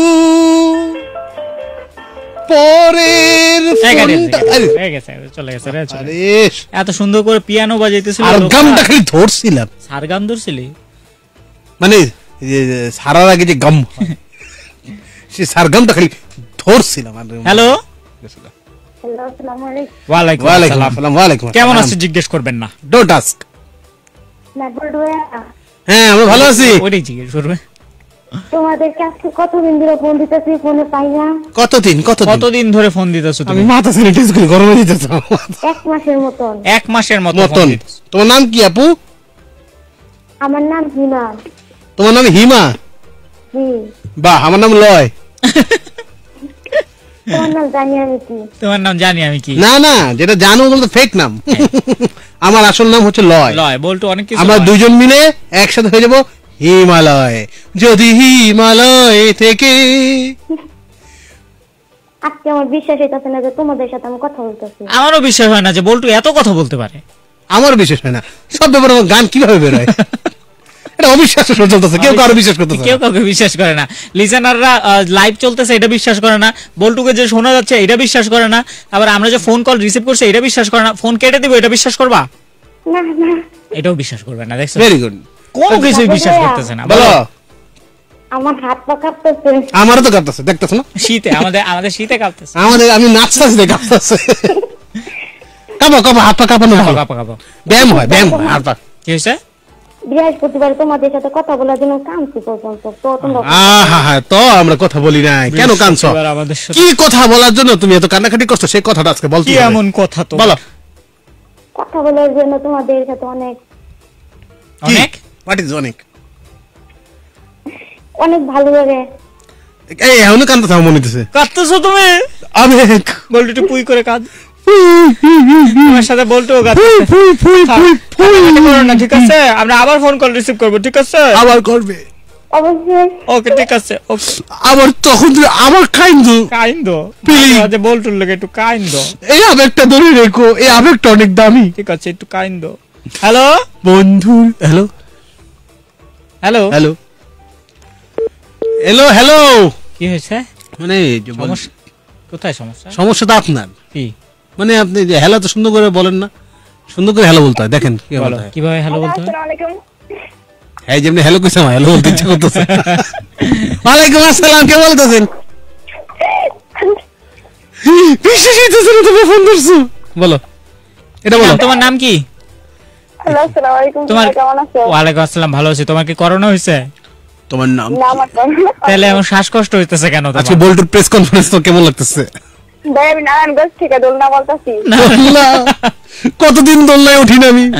পরের এই গাড়ি ফোনটা। আছে, আরে, হয়ে গেছে, চলে গেছে রে, চলে গেছে। আরে এত সুন্দর করে পিয়ানো বাজাইতেছিল, আর গামটা খালি ধরছিলাম, সার গান ধরছিলি? মানে এই যে সারার আগে যে গাম হয়, সে সার গামটা খালি ধরছিলাম। হ্যালো, হ্যালো, আসসালামু আলাইকুম। ওয়ালাইকুম ওয়ালাইকুম আসসালাম। আসসালাম। ওয়ালাইকুম কেমন আসসালাম। আছো জিজ্ঞেস করবেন না। Don't ask. না বলবে, হ্যাঁ, আমরা ভালো আছি। ওইটাই জিজ্ঞেস করবে। তোমাদের কাছে কতদিন ধরে ফোন দিতেছি, ফোনে পাই না। কতদিন কতদিন ধরে ফোন দিতেছো আমি তুমি? মাথা স্যানিটাইজ করে গরমে দিতেছ 1 মাসের মতন। এক মাসের মতো মতন। ফোন দিতেছো। তোমার নাম কি আপু? আমার নাম হিমা। তোমার নাম হিমা? জি। বাহ, আমার নাম লয়। তোমার নাম জানি আমি কি? তোমার নাম জানি আমি কি? না না, যেটা জানো ওগুলো তো ফেক নাম। আমার আসল নাম হচ্ছে লয়। লয়, বল্টু অনেক কিছু আমরা লয়। দুজন মিলে একসাথে হয়ে যাব হিমালয়। যদি হিমালয় থেকে। আজকে আমার বিশ্বাস হইতেছে না যে তোমাদের সাথে আমি কথা বলতেছি। আমারও বিশ্বাস হয় না যে বল্টু এত কথা বলতে পারে। আমার বিশেষ হয় না, সব ব্যাপারে আমার গান কিভাবে বেরোয়, এটা অবিশ্বাস চলতেছে, কেউ কারো বিশ্বাস করতেছে কেউ না। কাউকে বিশ্বাস করে না। লিসেনাররা লাইভ চলতেছে এটা বিশ্বাস করে না, বল্টুকে যে শোনা যাচ্ছে এটা বিশ্বাস করে না, আবার আমরা যে ফোন কল রিসিভ করছি এটা বিশ্বাস করে না, ফোন কেটে দিব এটা বিশ্বাস করবা? না না, এটাও বিশ্বাস করবে না। দেখছো, ভেরি গুড। কোনো কিছুই বিশ্বাস করতেছে না। বলো। আমার হাত পা কাঁপতেছে। আমারও তো কাঁপতেছে, দেখতেছ না? শীতে আমাদের শীতে কাঁপতেছে। আমি নাচতেছি দেখে কাঁপতেছে। কাঁপো কাঁপো, হাত পা কাঁপানো ভালো। কাঁপা কাঁপা। ব্যায়াম হয়, ব্যায়াম হয় হাত পা। কি হয়েছে? বৃহস্পতিবার তোমাদের সাথে কথা বলার জন্য কাঁদছি পর্যন্ত, তো তোমরা আহা, তো আমরা কথা বলি নাই, কেন কাঁদছো? বৃহস্পতিবার আমাদের সাথে কি কথা বলার জন্য তুমি এত কান্নাকাটি করছো, সেই কথাটা আজকে বলতে কি হবে। এমন কথা তো বলো। কথা বলার জন্য তোমাদের সাথে অনেক অনেক হোয়াট ইজ অনেক? অনেক ভালো লাগে। এই এখনো কান্দতে থাকো মনে হইতেছে। কাঁদতেছো তুমি? অনেক। বল্টু একটু পুই করে কাঁদ। তোমার সাথে বল্টুও কাঁদতেছে। কান্নাকাটি করো না, ঠিক আছে? আমরা আবার ফোন কল রিসিভ করবো, ঠিক আছে? আবার করবে। অবশ্যই। ওকে, ঠিক আছে, ওকে। আবার তখন তুমি আবার কাইন্দো। কাইন্দো Please. যে বল্টুর লোক একটু কাইন্দো, এই আবেগটা ধরে রেখো, এই আবেগটা অনেক দামি। ঠিক আছে, একটু কাইন্দো। হ্যালো বন্ধু, hello hello hello hello hello. কি হয়েছে? মানে যে বল- সমস্যা কোথায়? সমস্যা সমস্যা তো আপনার, কি? মানে আপনি যে হ্যালো তো সুন্দর করে বলেন না, সুন্দর করে হ্যালো বলতে হয়। দেখেন কি বলো, বলতে হয়। কিভাবে হ্যালো বলতে হয়? আসসালামু আলাইকুম। হ্যাঁ, যেমনি হ্যালো কইছে আমার হ্যালো বলতে ইচ্ছা করতেছে। ওয়ালাইকুম আসসালাম, কে বলতেছেন? বিশ্বাস হইতেছে না তুমি ফোন ধরছো। বলো, এটা বলো। তোমার নাম কি? হ্যালো, আসসালামু আলাইকুম। তোমার তোমরা কেমন আছো? ওয়ালাইকুম আসসালাম, ভালো আছি। তোমার কি করোনা হয়েছে? তোমার নাম? না, আমার করোনা। তাহলে এমন শ্বাসকষ্ট হইতেছে কেন তোমার? আজকে বল্টুর প্রেস কনফারেন্স তো কেমন লাগতেছে? ভাই, আমি নারায়ণগঞ্জ থেকে দোলনা বলতেছি। দোলনা? কতদিন দোলনায় উঠি না আমি।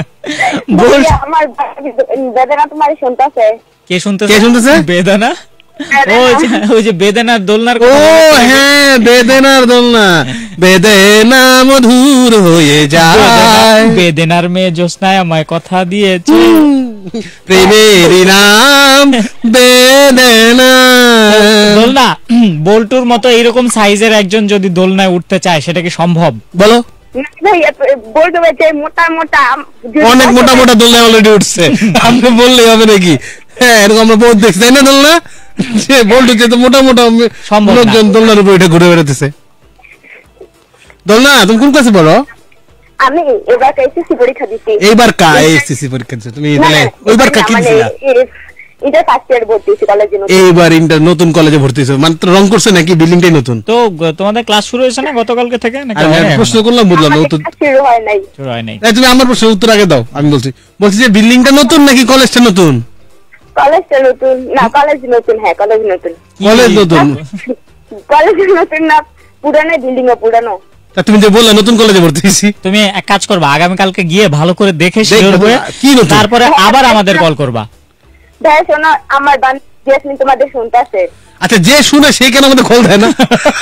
বল, আমার বেদনা তোমার শুনতেছে। কে শুনতেছে? কে শুনতেছে? বেদানা। ওই যে বেদেনার দোলনার ও কথা বলতে হবে। হ্যাঁ, বেদেনার দোলনা, বেদেনা মধুর হয়ে যায়, বেদেনার মেয়ে জ্যোৎস্নায় আমায় কথা দিয়েছে। প্রেমের নাম বেদেনা। দোলনা বল্টুর মতো এইরকম সাইজের একজন যদি দোলনায় উঠতে চায় সেটা কি সম্ভব? বলো, বলতে পারছে মোটা মোটা অনেক মোটা মোটা দোলনায় অলরেডি উঠছে, আপনি বললেই হবে নাকি? হ্যাঁ, এরকম আমরা বহুত দেখছি, তাই না দোলনা? যে বল্টু যে তো মোটা মোটা সম্ভব না। লোকজন দোলনার উপর এটা ঘুরে বেড়াতেছে। দোলনা, তুমি কোন ক্লাসে পড়ো? আমি এবার এসএসসি পরীক্ষা দিছি। এইবার কা এসএসসি পরীক্ষা দিছো তুমি? তাহলে ওইবার কা কি দিছিলা? এটা ফার্স্ট ইয়ার ভর্তি হয়েছি কলেজে। এইবার ইন্টার নতুন কলেজে ভর্তি হইছো, মাত্র রং করছে নাকি? বিল্ডিংটাই নতুন। তো তোমাদের ক্লাস শুরু হয়েছে না গতকালকে থেকে নাকি? আমি একটা প্রশ্ন করলাম, বুঝলাম না উত্তর। শুরু হয় নাই। শুরু হয় নাই। এই, তুমি আমার প্রশ্নের উত্তর আগে দাও, আমি বলছি যে বিল্ডিংটা নতুন নাকি কলেজটা নতুন? কলেজটা নতুন না, কলেজ নতুন। হ্যাঁ, কলেজ নতুন। কলেজ নতুন। কলেজ নতুন না, পুরানো বিল্ডিং ও পুরানো। তা তুমি যে বললা নতুন কলেজে ভর্তি হইছি, তুমি এক কাজ করবা, আগামী কালকে গিয়ে ভালো করে দেখে দেখো শিওর হয়ে কি নতুন। তারপরে আবার আমাদের কল করবা। ভাই শোনো, আমার জেসমিন তোমাদের শুনতেছে। আচ্ছা, যে শুনে সে কেন আমাদের কল দেয় না?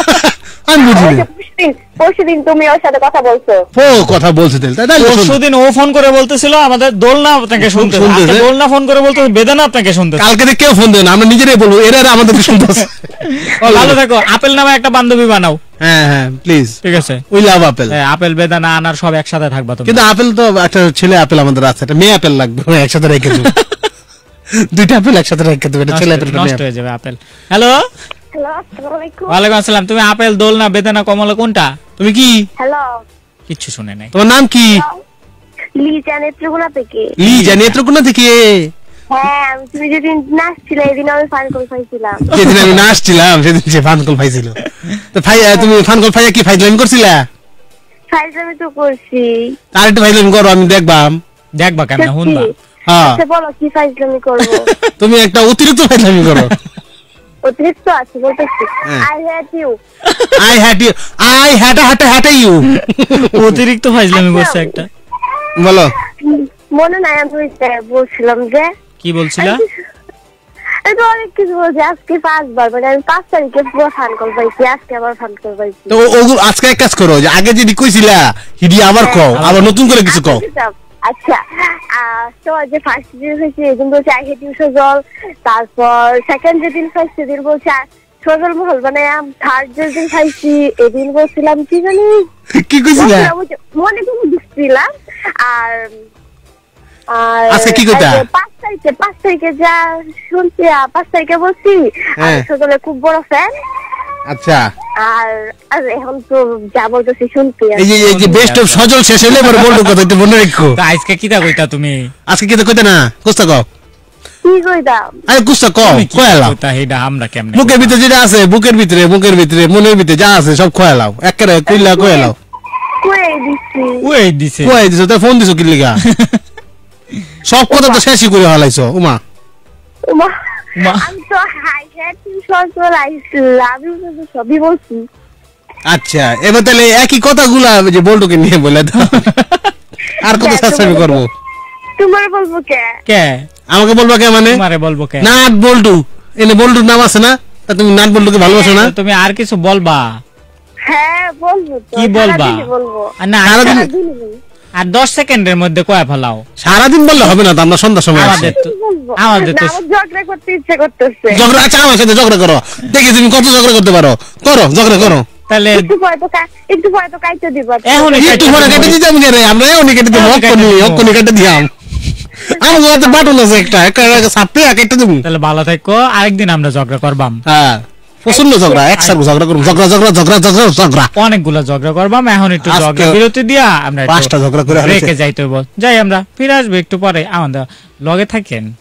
আমি বুঝি না। পরশুদিন তুমি ওর সাথে কথা বলছো। ও কথা বলছে তাহলে, তাই শোন। পরশুদিন ও ফোন করে বলতেছিল আমাদের দোলনা আপনাকে শুনতে, শুনতেছে। দোলনা ফোন করে বলতেছে বেদানা আপনাকে শুনতে। কালকে থেকে কেউ ফোন দেয় না, আমরা নিজেরাই বলবো এরা আমাদেরকে শুনতেছে। ভালো থাকো, আপেল নামে একটা বান্ধবী বানাও। হ্যাঁ হ্যাঁ, প্লিজ। ঠিক আছে, উই লাভ আপেল। হ্যাঁ, আপেল বেদানা আনার সব একসাথে থাকবা তুমি। কিন্তু আপেল তো একটা ছেলে আপেল আমাদের আছে, একটা মেয়ে আপেল লাগবে, একসাথে রেখে দেবো। দুইটা আপেল একসাথে রেখে দেবো, এটা ছেলে আপেল, নষ্ট হয়ে যাবে আপেল। হ্যালো, হ্যালো, আসসালামু আলাইকুম। ওয়ালাইকুম আসসালাম। তুমি আপেল, দোলনা, বেদানা, কমলা কোনটা? তুমি কি? হ্যালো, কিচ্ছু শুনে নাই। তোমার নাম কি? লিজা নেত্রকোনা থেকে। লিজা নেত্রকোনা থেকে। হ্যাঁ, তুমি যেদিন নাচছিলে এদিন আমি ফান কল পাইছিলাম। যেদিন আমি নাচছিলাম সেদিন সে ফানকল পাইছিল। তো তুমি ফানকল পাইয়া কি ফাইজলামি করছিলা? ফাইজলামি তো করছি। আর একটু ফাইজলামি করো, আমি দেখবাম। দেখবা কেমন শুনবা। হ্যাঁ, আচ্ছা বলো কি ফাইজলামি করবো? তুমি একটা অতিরিক্ত ফাইজলামি করো। অতিরিক্ত আছে বলতেছি। হ্যাঁ। I hate you. I hate you, I hate you. অতিরিক্ত ফাইজলামি করছে একটা। বলো। মনে নাই আমি বলছিলাম যে কি বলছিলা? আমি তো অনেক কিছু বলছি। আজকে 5 বার, মানে আমি 5 তারিখে পুরো ফান কল পাইছি, আজকে আবার ফান কল পাইছি। তো আজকে এক কাজ করো, যে আগে যেটি কইছিলা হিডি আবার কও, আবার নতুন করে কিছু কও। আচ্ছা, তো যে ফার্স্ট দিন হয়েছে এদিন বলছে আই হেট ইউ সজল, তারপর সেকেন্ড যেদিন খাইছি সেদিন বলছে সজল মহল, মানে থার্ড যেদিন খাইছি এদিন বলছিলাম কি জানি কি কইছিলা? মনে কোনো দিচ্ছিলাম। আর আজকে কি কইতা? 5 তারিখে যা শুনছি, 5 তারিখে বলছি হ্যাঁ। সজলের খুব বড় ফ্যান। আচ্ছা, আর এখন তো যা বলতেছি শুনতে এই যে বেস্ট অফ সজল শেষ হইলে এবার বলবো কথা, একটু মনে রাখো। তা আজকে কিটা কইতা তুমি? আজকে কি তো কইতে না, কুস্তা কও। কি কইতাম? আরে কুস্তা কও, তুমি কি কয়ালাও। কইতা হেডা আমরা কেমনে? বুকের ভিতরে যেটা আছে, বুকের ভিতরে মনের ভিতরে যা আছে সব খয়ালাও, একেবারে কইলা কয়ালাও। কই দিছি? ওই দিছে। কই দিছো? তা ফোন দিছো কি লিগা? সব কথা তো শেষই করে হালাইছো উমা। মা, মা। আমি তো I hate you Sajal, I love you সবই বলছি। আচ্ছা, এবার তাহলে একই কথাগুলা যে বল্টুকে নিয়ে বলে দাও, আর কত সাবস্ক্রাইব করবো? তোমার বলবো কে? কে? আমাকে বলবা কে মানে? তোমারে বলবো কে? নাট বল্টু, এনে বল্টুর নাম আছে না? তা তুমি নাট বল্টুকে ভালোবাসো না? তুমি আর কিছু বলবা? হ্যাঁ বলবো তো। কি বলবা? সারাদিনই বলবো। আর না, সারাদিন- সারাদিনই বলবো। আর 10 সেকেন্ডের মধ্যে কয়া ফেলাও। সারাদিন বললে হবে না তো, আমরা সন্ধ্যার সময় আসি। আমাদের তো বলবো। আমাদের না, তো আমার ঝগড়া করতে ইচ্ছে করতেছে। ঝগড়া, আচ্ছা আমার সাথে ঝগড়া করো, দেখি তুমি কত ঝগড়া করতে পারো, করো ঝগড়া করো। তাহলে একটু পরে তো কাইতে দিব। এখন একটু পরে কেটে দিতাম কে রে, আমরা এখনই কেটে দিব, অক্ষণই কেটে দিয়াম। আমার হাতে বাটন আছে একটা সাপে কেটে দেবো। তাহলে ভালো থাকো, আরেকদিন আমরা ঝগড়া করবাম। হ্যাঁ, প্রচন্ড ঝগড়া, একসাথে ঝগড়া করবো, ঝগড়া। অনেকগুলো ঝগড়া করবাম। এখন একটু আজকে ঝগড়া বিরতি দিয়া আমরা একটু 5টা ঝগড়া করে হারাইছে। রেখে যাইতে হইব। যাই, আমরা ফিরে আসবো একটু পরে। আমাদের লগে থাকেন।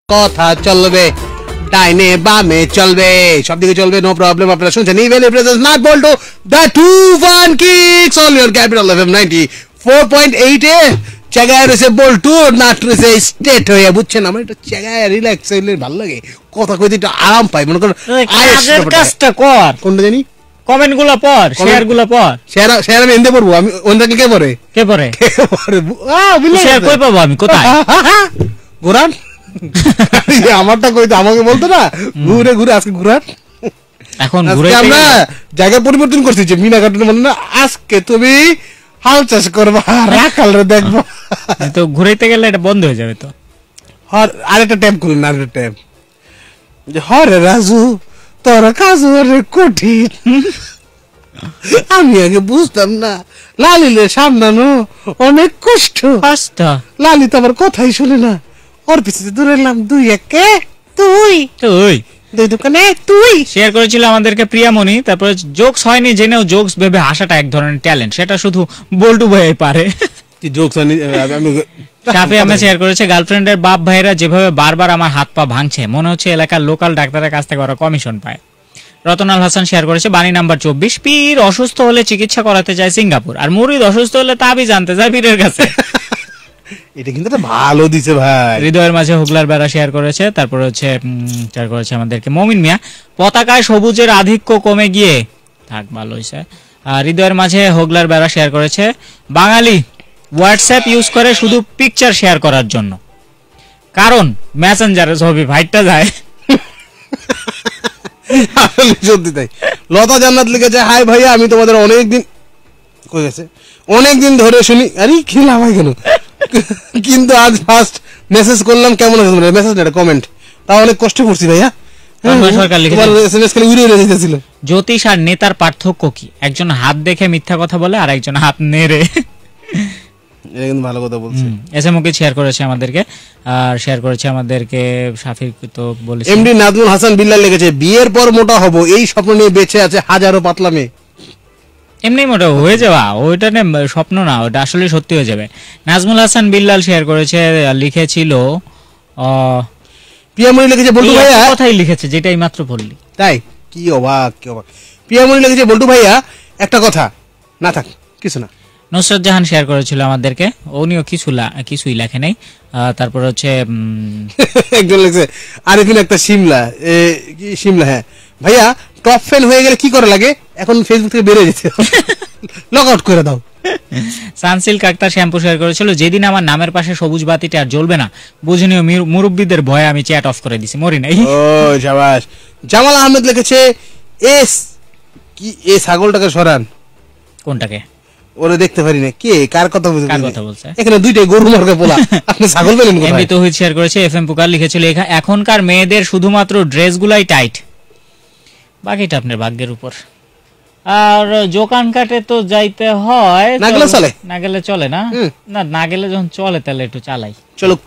কথা চলবে, ডাইনে বামে চলবে, সব দিকে চলবে, নো প্রবলেম। আপনারা শুনছেন Evaly presents Nut Boltu the 2-1 kings on your Capital FM 94.8 এ। জায়গায় রয়েছে বল্টু, নাট রয়েছে স্টেট হয়ে, বুঝছেন? আমার একটু জায়গায় রিল্যাক্স হইলে ভালো লাগে, কথা কইতে একটু আরাম পাই। মনে করেন কাজের কাজটা কর, কোনটা জানি, কমেন্ট গুলা পড়, শেয়ার গুলা পড়। শেয়ার আমি এনতে পড়বো, আমি অন্য কে পড়ে কে পড়ে শেয়ার কই পাবো আমি, কোথায়? ঘুরান আমারটা কইতে আমাকে বলতো না, ঘুরে ঘুরে আজকে ঘুরান। এখন আজকে আমরা জায়গা পরিবর্তন করছি, যে মিনা কার্টুন বলে না, আজকে তুমি হাল চাষ করবা, রাখাল রে দেখবো। তো ঘুরাইতে গেলে এটা বন্ধ হয়ে যাবে তো। আরেকটা ট্যাপ করুন, আরেকটা ট্যাপ, যে হরে রাজু তোর কাজ রে কঠিন। আমি আগে বুঝতাম না, লালিলে সামলানো অনেক কষ্ট। লালি তো আমার কথাই শুনে না, ওর পিছনে দূরে এলাম, 2-1 তুই তুই দুই দোকানে তুই। শেয়ার করেছিল আমাদেরকে প্রিয়ামণি। তারপরে জোকস হয়নি জেনেও জোকস ভেবে হাসাটা এক ধরনের ট্যালেন্ট, সেটা শুধু বল্টু ভাই পারে। সাফি আহমেদ শেয়ার করেছে, গার্লফ্রেন্ডের বাপ ভাইরা যেভাবে বারবার আমার হাত পা ভাঙছে, মনে হচ্ছে এলাকার লোকাল ডাক্তারের কাছ থেকে ওরা কমিশন পায়। রতনাল হাসান শেয়ার করেছে, বাণী নাম্বার 24, পীর অসুস্থ হলে চিকিৎসা করাতে যায় সিঙ্গাপুর, আর মুরিদ অসুস্থ হলে তাবি জানতে যায় পীরের কাছে। এটা কিন্তু ভালো দিছে ভাই। হৃদয়ের মাঝে হুগলার বেড়া শেয়ার করেছে। তারপরে শেয়ার করেছে আমাদেরকে মমিন মিয়া, পতাকায় সবুজের আধিক্য কমে গিয়ে থাক, ভালো হয়েছে। হৃদয়ের মাঝে হুগলার বেড়া শেয়ার করেছে, বাঙালি হোয়াটসঅ্যাপ ইউজ করে শুধু পিকচার শেয়ার করার জন্য, কারণ মেসেঞ্জারে ছবি ভাইটটা যায়। সত্যি তাই। লতা জান্নাত লিখেছে, হাই ভাইয়া, আমি তোমাদের অনেকদিন ধরে শুনি, আরে কি লাভ হয় কেন, কিন্তু আজ ফার্স্ট মেসেজ করলাম, কেমন আছে মেসেজ না কমেন্ট, তা অনেক কষ্ট করছি ভাইয়া। জ্যোতিষ আর নেতার পার্থক্য কি? একজন হাত দেখে মিথ্যা কথা বলে, আর একজন হাত নেড়ে। ভালো কথা বলছে। এসএমওকে শেয়ার করেছে আমাদেরকে, আর শেয়ার করেছে আমাদেরকে সাফির, তো বলেছে এমডি নাজমুল হাসান বিল্লাল লিখেছে, বিয়ের পর মোটা হব এই স্বপ্ন নিয়ে বেঁচে আছে হাজারো পাতলা মেয়ে। এমনি মোটা হয়ে যাওয়া ওইটা স্বপ্ন না, ওটা আসলে সত্যি হয়ে যাবে। নাজমুল হাসান বিল্লাল শেয়ার করেছে, লিখেছিল পিয়ামণি লিখেছে, বল্টু ভাইয়া কথাই লিখেছে যেটাই মাত্র বললি, তাই কি অবাক কি অবাক। পিয়ামণি লিখেছে, বল্টু ভাইয়া একটা কথা, না থাক কিছু না। নুসরাত জাহান শেয়ার করেছিল আমাদেরকে, উনিও কিছুই লেখে নাই। তারপর হচ্ছে একজন লিখছে, আরেকদিন একটা শিমলা, হ্যাঁ ভাইয়া টপ ফ্যান হয়ে গেলে কি করা লাগে, এখন ফেসবুক থেকে বেরিয়ে যেতে, লগ আউট করে দাও। সানসিল্ক আক্তার শ্যাম্পু শেয়ার করেছিল, যেদিন আমার নামের পাশে সবুজ বাতিটা আর জ্বলবে না, বুঝিনিও মুরব্বীদের ভয়ে আমি চ্যাট অফ করে দিছি, মরি নাই। ও শাবাশ। জামাল আহমেদ লিখেছে, এ ছাগলটাকে সরান। কোনটাকে? ওরে দেখতে পারি না, কে কার কথা বলছে? এখানে দুইটাই গরু মার্কা পোলা, আপনি ছাগল পেলেন কোথায়? এমনি তৌহিদ শেয়ার করেছে, এফএম পুকার লিখেছিল, এখনকার মেয়েদের শুধুমাত্র ড্রেসগুলাই টাইট, বাকিটা আপনার ভাগ্যের উপর। আর জোকান কাটে তো যাইতে হয়, না গেলে চলে না, না গেলে যখন চলে তাহলে একটু চালাই, চলুক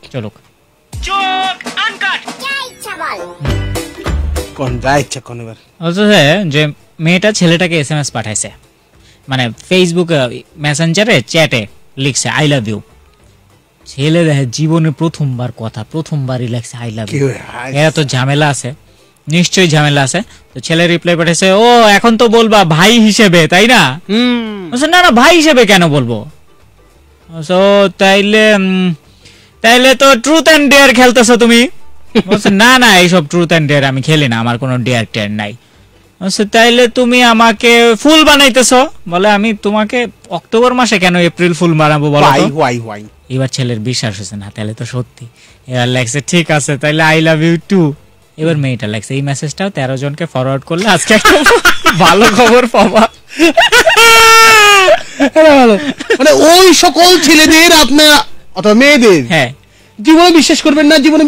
যে মেয়েটা ছেলেটাকে এসএমএস পাঠাইছে, মানে ফেসবুক মেসেঞ্জারে চ্যাটে লিখছে আই লাভ ইউ। ছেলে দেখে জীবনে প্রথমবারই লিখছে আই লাভ ইউ। এরা তো ঝামেলা আছে, নিশ্চয়ই ঝামেলা আছে। তো ছেলে রিপ্লাই পাঠাইছে, ও এখন তো বলবা ভাই হিসেবে, তাই না? না না, ভাই হিসেবে কেন বলবো? তাইলে তো ট্রুথ এন্ড ডেয়ার খেলতেছো তুমি। না না, এইসব ট্রুথ এন্ড ডেয়ার আমি খেলি না, আমার কোনো ডেয়ার টেয়ার নাই। তাইলে তুমি আমাকে ফুল বানাইতেছো? বলে আমি তোমাকে অক্টোবর মাসে কেন এপ্রিল ফুল বানাবো বলো? এবার ছেলের বিশ্বাস হয়েছে না, তাহলে তো সত্যি। এবার লেখছে, ঠিক আছে তাইলে আই লাভ ইউ টু। এবার মেয়েটা লেখছে, এই মেসেজটাও 13 জনকে ফরওয়ার্ড করলে আজকে একটা ভালো খবর পাবা। মানে ওই সকল ছেলেদের আপনার অথবা মেয়েদের, হ্যাঁ, জীবনে বিশ্বাস করবেন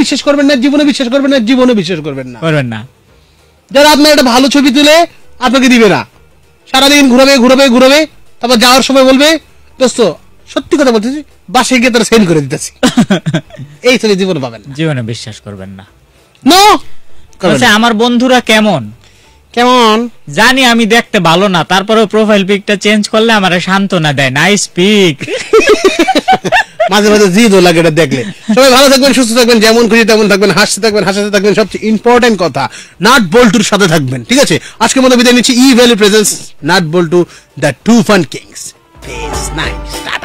না, যারা আপনার একটা ভালো ছবি তুলে আপনাকে দিবে না, সারাদিন ঘুরাবে, তারপর যাওয়ার সময় বলবে, দোস্ত সত্যি কথা বলতেছি, বাসায় গিয়ে তারা সেন্ড করে দিতেছি। এই ছেলে জীবনে পাবেন না, জীবনে বিশ্বাস করবেন না। আমার বন্ধুরা কেমন জানি আমি দেখতে ভালো না, তারপরেও প্রোফাইল পিকটা চেঞ্জ করলে আমার সান্ত্বনা দেয়, নাইস পিক। মাঝে মাঝে জিদও লাগে এটা দেখলে। সবাই ভালো থাকবেন, সুস্থ থাকবেন, যেমন খুশি তেমন থাকবেন, হাসতে থাকবেন, হাসাতে থাকবেন, সবচেয়ে ইম্পর্টেন্ট কথা নাট বল্টুর সাথে থাকবেন, ঠিক আছে? আজকের মতো বিদায় নিচ্ছি। Evaly presents Nut Boltu, the two fun kings. Nice.